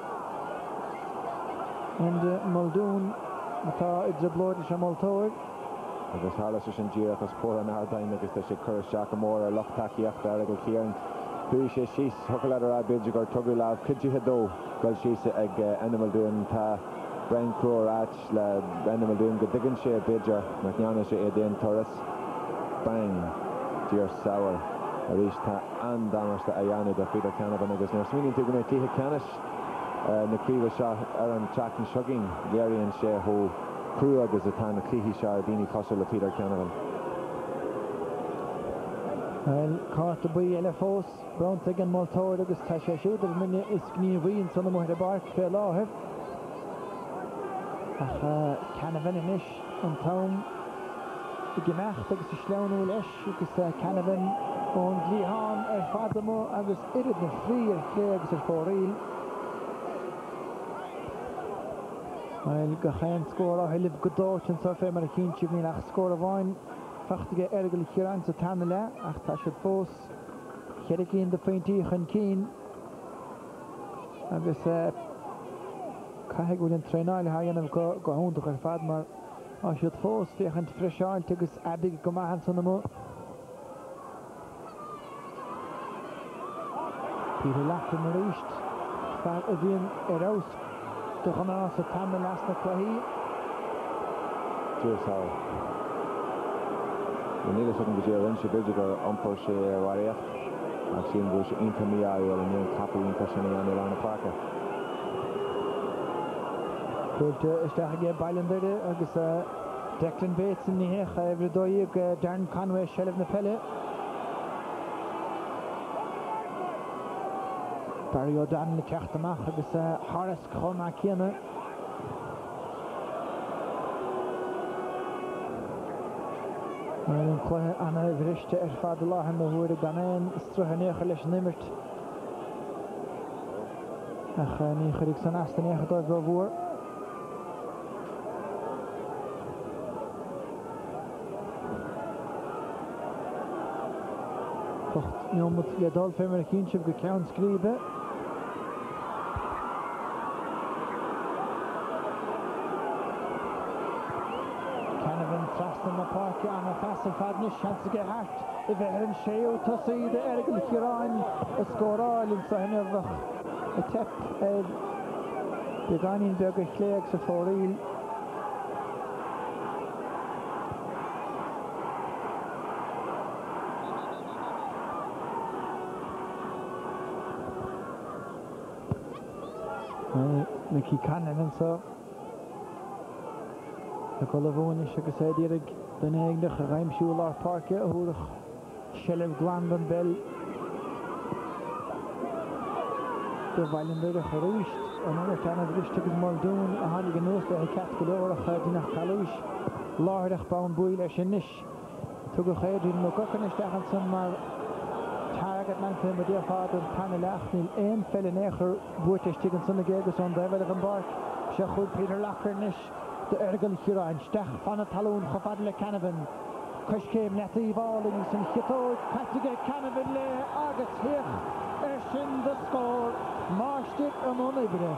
F: and Muldoon atá i driblóir sé Multóir
L: agus Harris is an ddíach as pór an ardain agus tá sé churis Jack mór a lochtaíocht ar go chéan Dwi sé sís hocalar ar beidir gur tugu lá cydí hedó gal sís ag animal dún tá Brian Crow ach le animal dún go digan sé beidir nach neanna sé é déon toras bang dír saoir a rís tá andámarsta a dhéanú do Peter Canavan agus nar smíonn tú gona clíthe canis na clíomh seo ar an tracin suging léiríonn sé ó crú agus atá na clíthí seo a daoine cosú le Peter Canavan.
F: Well, cart a bui eile fós, Bronte gan Moltóir agus tá sé siúdar minne is gníomhíonn sanna muir a barc fé láthir. Ach Canavan inis an tom i gmeacht agus is sleanú leis agus Canavan ón glíán ar fadamó agus irid na frí ar clé agus ar fóríl. Well, go chéan scór á hilibh go dóit an sa fé mar a cínse bhíon ach scór a bháin fachtige ergel hieran sa tanile ach tá sé fós cheiricín de faintíoch an cín agus caithigh bhfuil an tréáil ha dhéanamh go húntaach ar fad mar á siad fós féach an freiseáilt agus abig go maihan sanna mó. Peter Lachlan mar ríist fad a bhíon ar ás do chana sa tanna las na chluí.
L: Cheers, Harry. The nearest second was here, Renshi Bidger on push Warrior. I've seen Bush into me, I will and you'll copy in pushing on the line of Parker.
F: Good, is that again Bailandere, agus Declan Bates in the hair, every day, Darren Conway, Shell of the Pelle. Barry O'Donnell, the Chachtamach, agus Horace Cromakiana. Mae'n chwarae anna friste fad Allah yn hwyr y ganen strwhan eich leis nimmert. Ach ni chyrig san astan eich dod fel fwyr. Tocht ni omwyd ledol ffemer y cynsiaf gycawn sgribe. Trastan na park an a fassan fadnish chance to get hart if Erin Sheo Tussi the Ergel Kiran a scoral in Sahinavach a tep the Ganin Berger Cleggs a foril Mickey Cannon and so de collevoon is agus éidir den éignach a raimsúil ar parke a húrach Shellef Glandan bell de Bailandere geruist en onder tan a bhriste agus Muldoon a hánig an nósta a cat golóirach dínach chalúis láirach bán buí leis sin níis tugad chéidir nó gocan isteach an san mar tágad man fé mar défád an panna leachníil éon fellin éair búirte stigan sanna gégus an dheibheadach an barc se chud Peter Lachlan níis de Ergel Hirain stach van het talon gefadle Canavan Kushkeem nette ball in zijn getood Katige Canavan le agus heeg sin de score Marstik en onebre.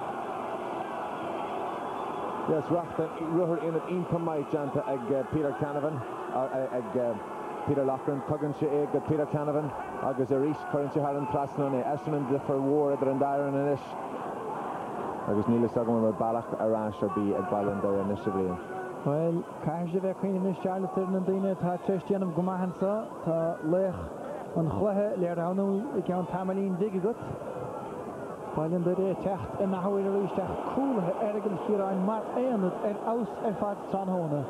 L: Yes, Rachta ruher in het inkomai janta ag Peter Canavan ag Peter Lachlan tugan sé ag Peter Canavan agus a rís current har an trasnan e esnan de for war at an dairan in ish agus níle sagam mar balach arás ar bí ag Bailandere initially.
F: Well, cairde bheith chuoine is Charlotte na daine tá trístianam go maithansa tá lech an chluthe léir anú i ceann tamalín dig agat. Bailandere techt in na hair a ríisteach cúlathe Ergel Hirain mar éanad aus fad Tranhóna.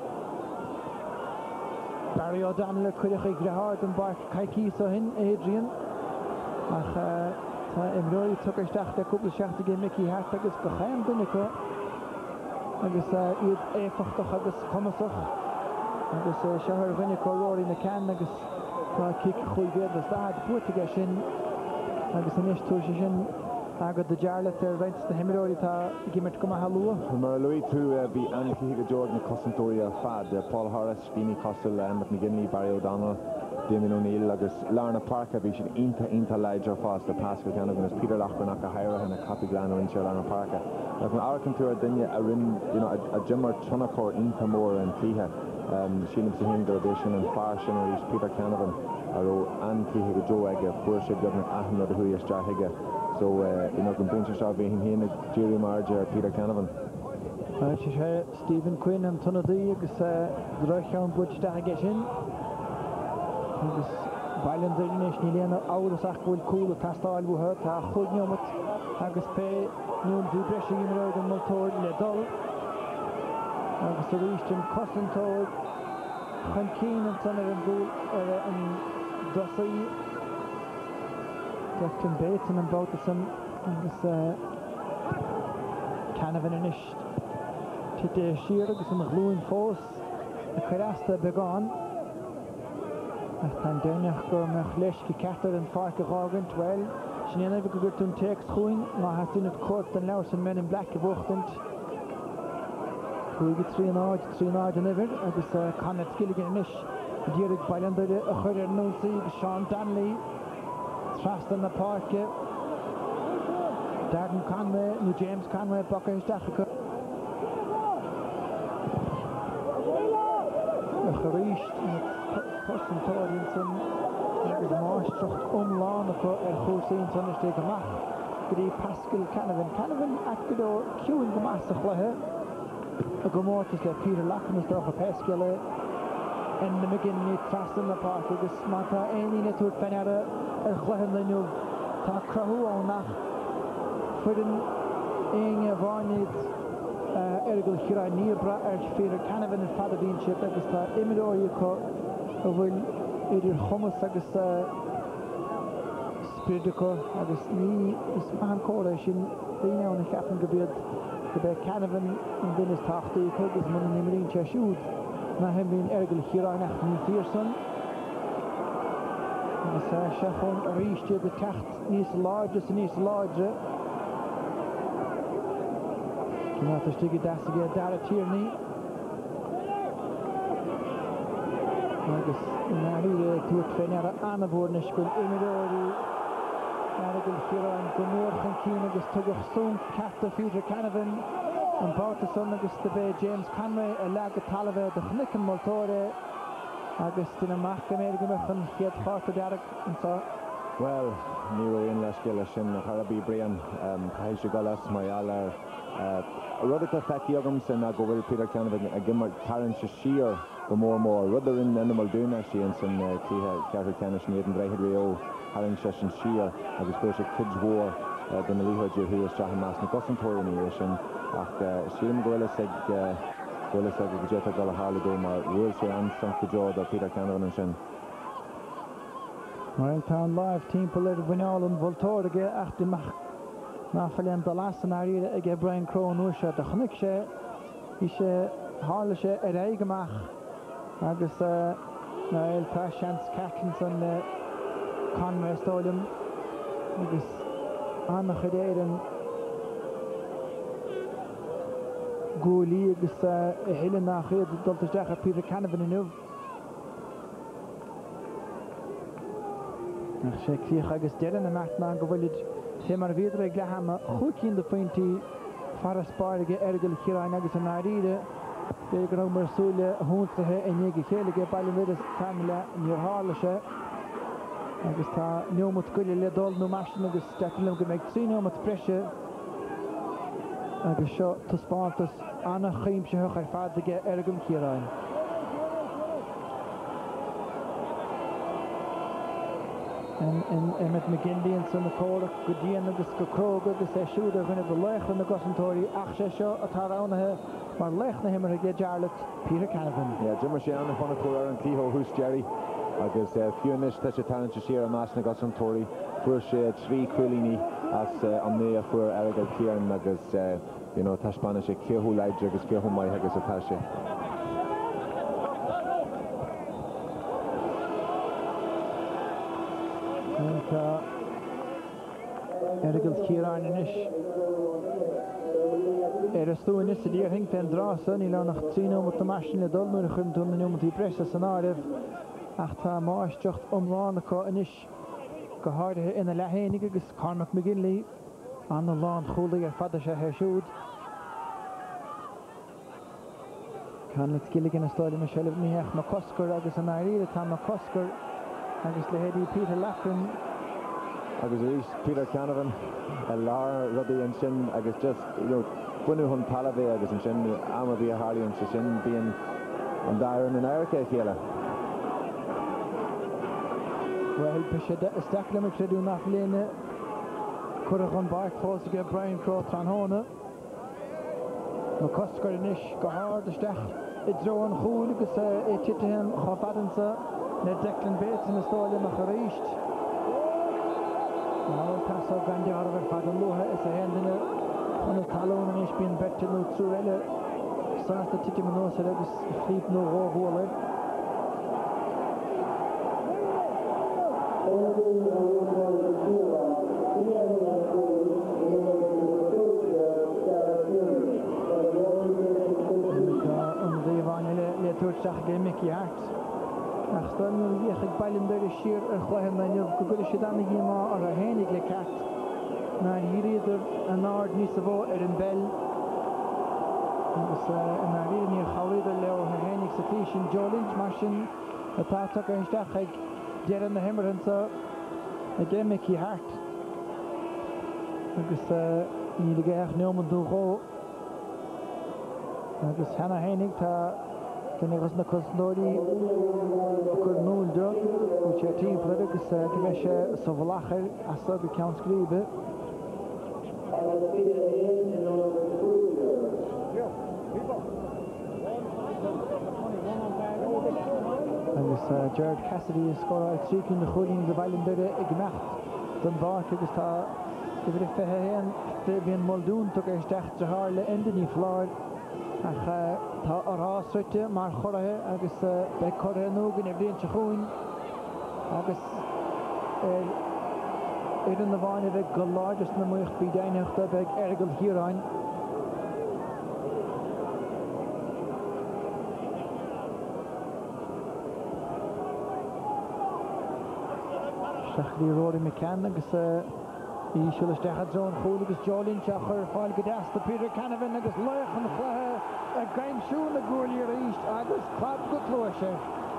F: Barry O'Donnell chuideach ag grahard an barc caiicí so hin Adrian ach tá imróí tugarsteach de cúpla seachta gé Mickey Hart agus go chéim duine chu agus iad éfachtach agus chumasach agus sehar bhaine choróirí na ceann agus tá cic chuig géad a stad buirteige sin agus inis tú sé sin agad de Jarlath ar reints na himiróí tá gimmert go maithe lua.
L: Mar luí tú bhí anchí go Jordan na cosantóí fad Paul Harris, Fini Costal, Emmett McGinley, Barry O'Donnell, Damien O'Neill agus Lorna Parker bhí sin inta leidir fás de Pascal Canavan agus Peter Lachlan ach a haire hena Cappy Glan in Lorna Parker. Ag na ácan tú a duine a rin a Jimmar Tunacor inta mór an clíthe sílim sa hin do sin an far sin a rís Peter Canavan aro an clíthe go Joe ag fuair sé beag na aithne a hui strathige. So, go brinse seo bhí hína Jerry Marge Peter Canavan.
F: Stephen Quinn an tunadaí agus droicheann buid strathige sin. Agus bailan dúnis ní léana áras ach bhfuil cúla tastáil buthe tá chuidneomat agus pe nún bhí breise imróid an motóir le dul. Agus a rístin cosantóir chun cín an san ar an bhúl ar an dosaí Declan Bateson an Bautason agus Canavan an ish Tite Shear agus an glúin fós a chuirasta beagán ach tan déineach go meach leisci ceatar an farca gágant well sin éana go gur tún text chuin má hat dúnad cort an leir san men in black a bhuachtant chuige trínáid an iver agus Conrad Skilligan an ish dírig bailandaide a chuir ar nósaí go Sean Danley trastan na parke Darren Conway nu James Conway bakka isteach go a choríist Costantóirín san agus máistrucht omlána go ar chósaín saniste goach go dtí Pascal Canavan ach go dó ciúin go measa chluthe a go mórtas le Peter Lacanas do a Pascal in na McGinney trastan na parke agus mata aoína túr fenara ar chluhan le nuh tá crathú ó nach fuidan éine bháinid ergol chira níobra ar Peter Canavan in fada bhín siad agus tá imimeóí có a bhfuil idir chumas agus spiridico agus ní is fan córa sin daine na cheapan go bead go bheith Canavan an dunas táchtaí chugus man an imimeín te siúd na hen bhín ergol chira nach ní Pearson agus se chun a ríiste go techt níos láide sa níos láide Cínáta stigí deasige Dara Tierney agus náíre túirt féin ar anna bhórne scoil imimeóirí ergol chiaráin go mór chan cín agus tugach sún ceachta Peter Canavan an Bautason agus de bheith James Conway a leaga talamh de chnicin moltóire agus duna mac go méid gomachan chiad cháta dearach ansá.
L: Well, ní raon leis go leis sin na Charabí Brian caiil se galas mai eall ar rudach feici agam san a go bhfuil Peter Canavan a gimmar tarann se siar go mór rudar in animal dúna síon san clíthe ceathú ceannis ní an breithead réo tarann se sin siar agus fuair se kids war den na líthaidir thu is strath más na cosantóirí sin ach sílim gohfuil Golas ag go déta go hála go mar bhfuil sé an sanca Joe do Peter Canavan an sin.
F: Mar tá live timppla ar bhainál an bhiltóirige ach dimach ná fallin do lasan áíre ag Brian Crone nuair se de chunic sé hí sé hála sé ar éigeach agus na tá seans cecin san Conway Stadium agus anna chudéiran Gúlí agus héile nach chéad dultaisteach a Peter Canavan inniu. Nach sé clíoch agus deireann a meachtaná go bhfuilid sé mar bhíadar ag lehamma chucín do faointí fara spáirige ergol chiaráin agus an áíre bé go mar súile húntathe i nnéige chéalaige bailimidir tamile níor hála sé agus tá neomut goile le dul nó maisin agus delim go méid tríneomut breise agus seo taspátas anna chaimseach ar fadaige ergum chiaráin. Emmet McGinley an san na córach go díana agus go cróga agus é siúda gine go leithlan na gosantóirí ach sé seo atá ránathe mar leithna himar a gé dearlat Peter Canavan.
L: Jimmer sé anna fanna cóir an clíthó hús Jerry agus fiúnis te sé talent siar a más na gosantóirí fuair sé trí cuilíní as an né a fuair ergol chiaran agus tá spána sé ceithú leidir agus ceithú maithe agus atá sé.
F: Ergol chiaráin inis a stúin is a dír hingt an drása ní le nach trínom a maisin le dul nuair a chun tú naúmatí bresa san áirih ach tá máisteocht omlánacha inis go háirithe ina lehénig agus Cormac McGinley an na lán cholaí ar fada sé heisiúd. Conrad Skilligan a stáile me sellh níheach má coscar agus an áíre tá má coscar agus le héadí Peter Laffrin
L: agus rís Peter Canavan a lár rudí an sin agus just bunú chun talabé agus an sin ama bhí a Harlíonn sa sin bíon an dair in America chéile.
F: Well, pe sé isteach le creú nach léine chuach an bart fósaige Brian Crowe an hóna nó coscar inis go háir isteach I dro an chúil agus é titehen chofadansa na Declan Bates in na stóile nach a ríist. Now pass out Gandhi Harvard Father Loha is a hand in a talon and he's been better no through ele starts the ticket no so that is sleep no hole on the vanille le toetsag game Mickey Hart. Ach staan nu weer ik ballen door de sheer gewoon dan je goed is dan niet maar een heilige kat. Maar hier is er een aard niet zo in bel. Dus en daar hier niet gauw de leo een heilige station Jolinch machine. Het taak ook een dag ik der in de hammer en zo. Again Mickey Hart. Dus niet de graag nemen door. Dus Hannah Heinig ta Can was na cosnori cornuldo which a team product gimesha sovlacher asad account skribe and Jared Cassidy scored a trick in the holding the Valen Dere ignacht dan baak is ta de verheen de bin Muldoon took a start to Harle in the floor ach tá arásute mar chorathe agus be chotha nógan a bhríonn chuin agus an na bhaine bheith go láidir na muocht bhí déineachta beag ergal hiráin. Seachtaí Rory McCann agus í siúla stecha John Chool agus Jolinch a chur fáil go deasta Peter Canavan agus loich an chluthe a gaimsún na gúirlí ríist agus clab go tlóise.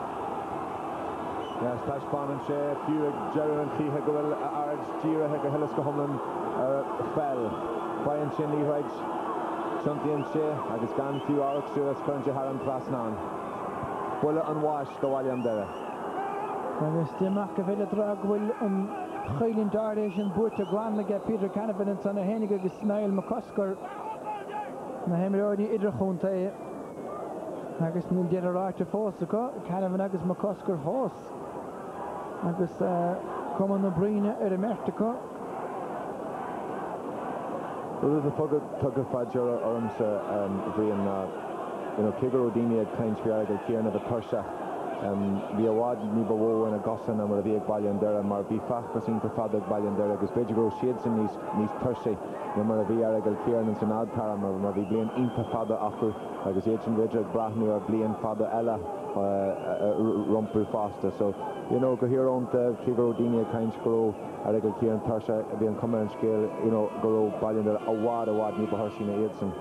L: Ja, Stashban and Shea, Fuig, Jerry and Cleha go well, Ards, Gira, Hega, Hillis go Humlin, Fell, Brian Shinley, Hedge, Shunty and Shea, agus gan few Arcs, Juras, Current Haran, Prasnan. Bulla and Wash, the William Dere.
F: Agus Dimach go bhfuil drag bhfuil an chailín dáréis an búirte glanlaige Peter Canavan an sanna hénig agus Niall McCusker na himiróidí idirchúnta agus níl déad aráte fósacha Canavan agus McCusker fós agus cuman na bríne ar a mertacha.
L: Well, the tugad fadjara ormsa bhíon Kigar O'Dini ag caint fiarga céarna a tuirse bhí awad ní bhó in a gosan am a bhí ag bailíon deire mar bhí fachgus ínta fad ag bailíon deire agus beidir go siad san níos tuirse na mar a bhí ar ag céarna san adtar mar bhí blion ínta fada acu agus éid sin beidir ag brathnú ar blion fada eile rompú fásta so go hiarrónta Kigar O'Dini ag caint go ar ag céarna tuirse a bhí an cumar an scéal go bailíon deire awad ní bhthirsin na iad san.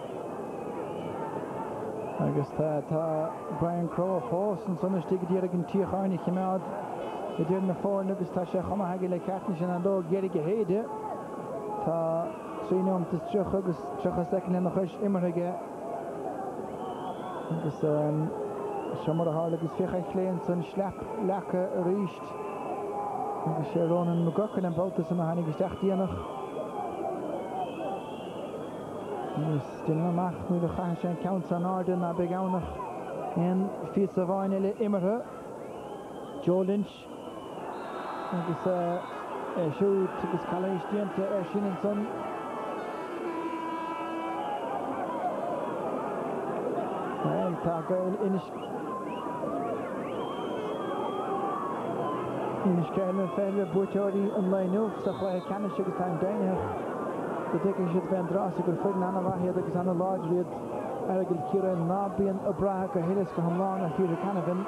F: Agus tá Brian Crowe fós an sunna stigad díar an tíocháinnig chimead I dtíar na fórn agus tá sé chumaithe le ceartna sin an dó géirigh héide tá trínom is trioch agus triochas lecin na chuis imarthaige agus seomar a hála agus ficha chléin san sleap lecha a ríist agus sé rónan McGuckin an bouta san na hanig isteach díanach Still amach nu de chaise sin count an áda na begánnach en fi a bhaine le imarthe Jolinch agus siút agus caléis dianta ar sin an son tá gail inis ceanna féile búteoirí an leanúh sa chléthe canis agus tá an dainethe The taking should be Andrasi could fit Nana Vahi because on a large read Aragil Kira and Nabian Abrahaka Hillis Kahamlan and Peter Canavan.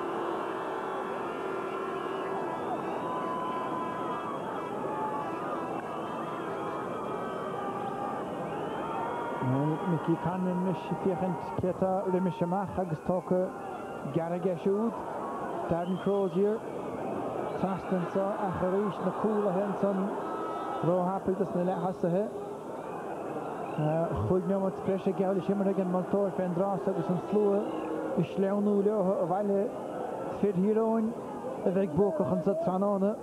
F: Mickey Cannon Michigan Keta Rimishamach Agus Toka Garagashud Darren Crozier Trastan sa a charish na coola hen son ro happy das na le hasahe. Chuig nemat presha gael shimmer again Montour fen dras agus an slua is leonú leo a bhaile fir híróin a bheith bócach an sa tranóna.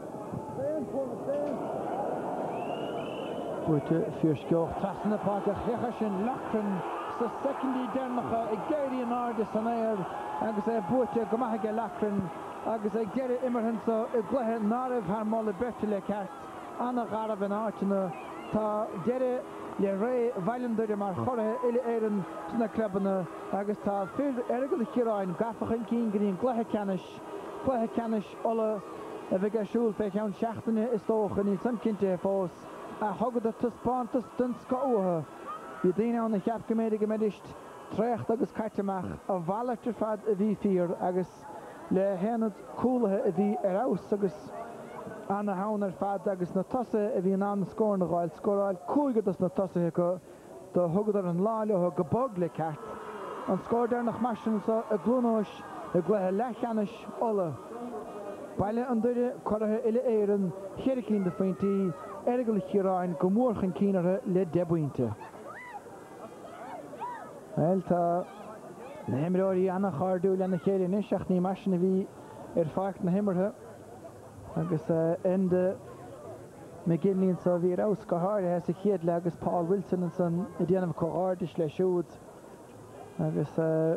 F: Buirte fíorsceoch Trastan na páca checha sin lachran sa secondí dernacha I geirí an ardis an éir agus buirte gomaige lachran agus geire immerhansa I gluthe náramh haar mála berte le ceart anna garab an áitina tá geire le ré bhailindir mar chortha ile éireann sna clubanna agus tá fir ergal chiráin gafachan cín grín gluthe canis ola a bheith siúil fe ceann seachtaine is tócha ní san cinnte fós a thugad a tuspáantas den scaútha. Bhí daine an na cheapcaméide go méidist trécht agus carteach a bhhailachtar fad a bhí fíor agus le héanad coolathe a bhí arás agus anna hánar fad agus na tosa a bhí an scór na gáil scóráil cúigedas na tosathe go do thugad ar an láilethe go bog le ceart an scór dénach maisinsa a glúnóis a gluthe lechanis ola. Baile an duire chorathe ile éireann cheiricín de faointí ergal chiráin go mórchan cínaire le debuinte. Well, tá na himráí anna cháardú le na chéirí niseach ní maisin a bhí fácht na himmarthe agus ende McGinlíonn sa bhí rás go háirthe hes a chéad le agus Paul Wilson an san I déanamh choáardis le siúd agus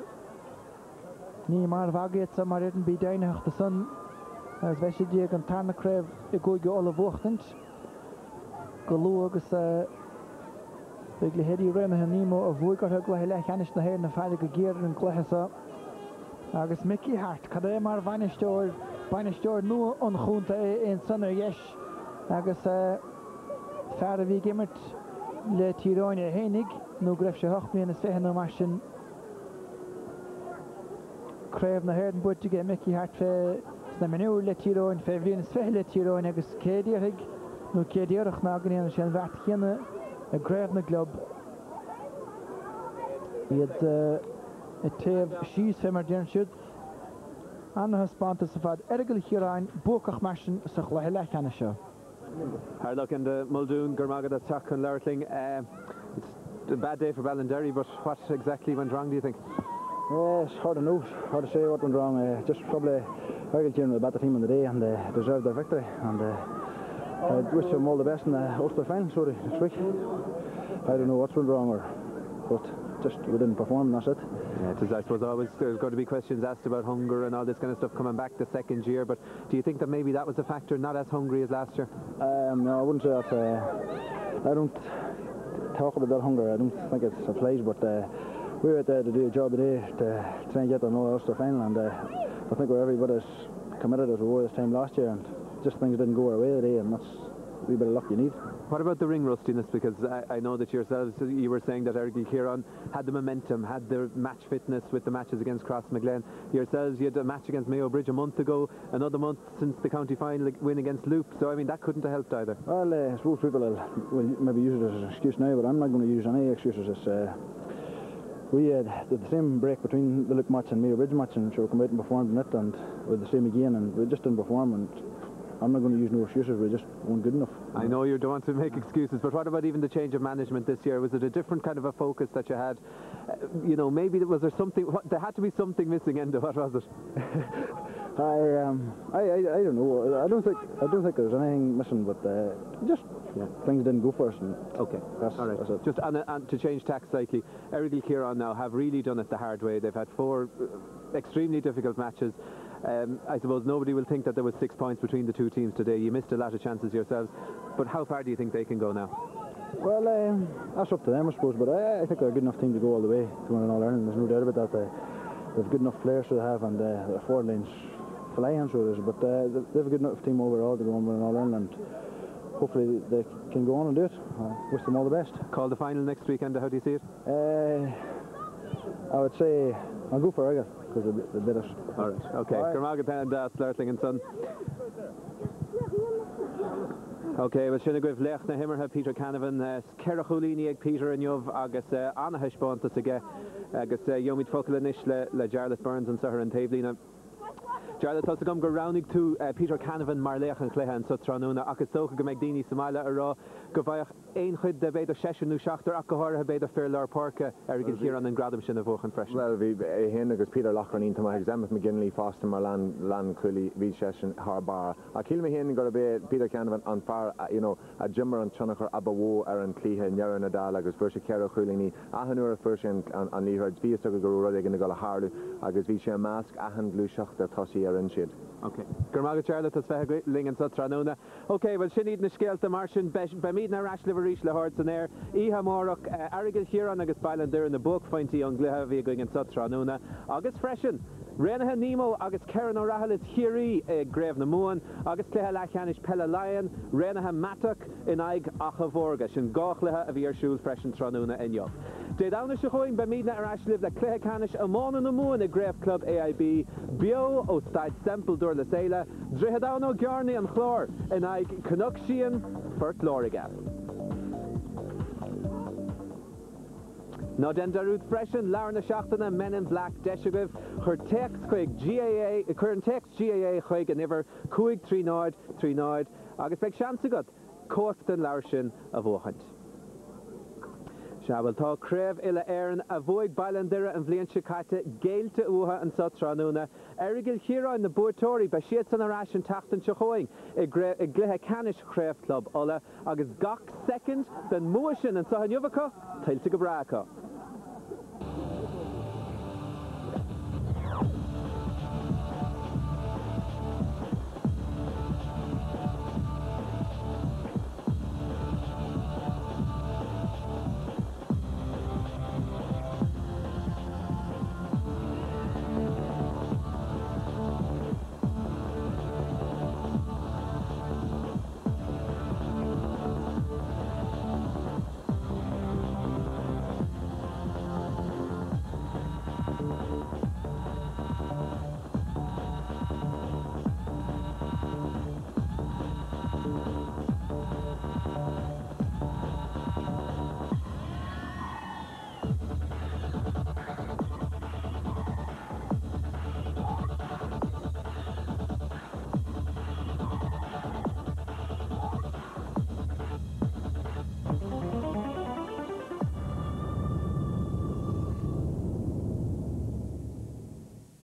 F: ní mar bhagéad sa mar idan bí déineach de san as bheith sé díag an tarna craibh I gúige ola bhuachtant go lú agus Big le héirí réimethe nímó a bhuaigartha gluthe lechanis na héir na fáile go géir an gluthesa agus Mickey Hart cad é mar bainisteoir nua an chúnta é san ar dheis agus fear a bhí gimmert le tíráine a hénig nó greibh sé 8 bliain is feitheann ó mar sin craibh na héir an buirtige Mickey Hart fé na minúr le tíráin fé bhíon is feitheann le tíráin agus cédíorthaigh nó cédíorach ná gníanana sin bheart chéanna a greibh na glob. Iad a taobh síos fé mar déan siúd anna spáanta sa fad ergal chiráin bócach maisin sa chluthe lechanna seo.
A: Hard luck in the Muldoon, Gurmagad attack on Lertling. It's a bad day for Ballinderry, but what exactly went wrong, do you think?
M: It's hard to know, hard to say what went wrong. Just probably Ergal Chiráin were the better team on the day and they deserved their victory. And I wish them all the best in the Ulster final, sorry, next week. I don't know what's went wrong, but just we didn't perform, that's it.
A: Yeah, it is, I suppose always there's going to be questions asked about hunger and all this kind of stuff coming back the second year, but do you think that maybe that was a factor, not as hungry as last year?
M: No, I wouldn't say that. I don't talk about that hunger, I don't think it's a place, but we were out there to do a job today to try and get them all Ulster final, and I think we're everybody's committed as we were this time last year, and just things didn't go our way today, and that's a wee bit of luck you need.
A: What about the ring rustiness? Because I know that yourselves, you were saying that Ergal Ciarán had the momentum, had the match fitness with the matches against Crossmaglen. Yourselves, you had a match against Mayo Bridge a month ago, another month since the county final win against Loop. So, I mean, that couldn't have helped either.
M: Well, I suppose people will maybe use it as an excuse now, but I'm not going to use any excuses. We had the same break between the Loop match and Mayo Bridge match, and sure, we come out and performed in it, and with the same again, and we just didn't perform. And I'm not going to use no excuses, we just weren't good enough.
A: I know you don't want to make excuses, but what about even the change of management this year? Was it a different kind of a focus that you had? You know, maybe was there something, there had to be something missing, Enda, what was it?
M: I don't know, I don't think there's anything missing, but just things didn't go for us. And
A: okay, all right. That's it. Just and to change tack slightly, Ergal Ciarán now have really done it the hard way. They've had 4 extremely difficult matches. I suppose nobody will think that there was 6 points between the two teams today. You missed a lot of chances yourselves, but how far do you think they can go now?
M: Well, that's up to them, I suppose, but I think they're a good enough team to go all the way to win an All-Ireland. There's no doubt about that. They've good enough players to have, and the forward line's flying, so it is, but they've a good enough team overall to go and win an All-Ireland, and hopefully they can go on and do it. I wish them all the best.
A: Call the final next weekend, how do you see it?
M: I would say I'll go for Ergal, because they did it.
A: All right, okay. Gurmagad and Lertling and Son. Okay, well, sinna goibh lech na himmartha Peter Canavan, Kerachulini ag Peter and Yov, agus Anna Hishbontas again, agus Yomid Fokalanis le Jarlath Burns and Sahar and Tavlina. Jarlath tá gom go rounnig tú Peter Canavan mar leach an chléthe so tránúna agus tócha go méid daoine Somáile ará go bhaich éon chuid de beidir seisiú seachtar ach go háirithe beidir fear leir parca ar gin hiar an gradam sin a bhchan freisin.
L: Well, bhí hen agus Peter Lachranín tá examas McGinley fásta mar lan chuilí bhí sesin Harbar. A cíl mé hen go be Peter Canavan an far a Jimmer an tunnachar abahó ar an clíthe nearan adá agus bhir sé ceir chuilíní ahanúair a fursin an líhraid bhí go goúra ag go le háú agus bhí sé másc ahan glúiseach de tosí ar an siad.
A: Okay. Gur mágad Charlotte as bheith lingan sa tránúna. Okay, well sin iad na scéalta mar sin be míad na raisliveríis le háir san air. Ihe mórach airigil Chiaran agus bailan dur in the book pointí an gluthe bhí going sa tránúna. Agus freisin, Renathe Nemo agus Karen O'Rahil is Chiari Grave na Moan, agus Cléthe Lachanish Pella Lion, Renathe Mattock in Aig Achavorga, sin gáchlathe a bhí ar siúil freisin tránúna inniu. De dána se chuin be míad na raisliv le Cléthe Canish Amán na Moan a Grave Club AIB, bio ó Staid Semple dúir le Saile, Drihadán ó Gjarni an Chlór in Aig Canuckshian Furt Loriga. Ná den darúd freisin lear na seachtainna Men in Black deisigh chur text chuig GAA chur an text GAA chuig an iver 53939 agus beag seansa agat cóstan lear sin a bhóchaint. Seabhfuil tá craobh ile éireann a bhuaig bailan dire an bhliain caite géilte uatha an sa tránúna airigil Chiaráin na Búirtóirí ba siad san arás an tachtan se chuing i gluthe Canish Craobh Club ola agus gach second den mua sin an sa Nniuvacha, tailte go bracha.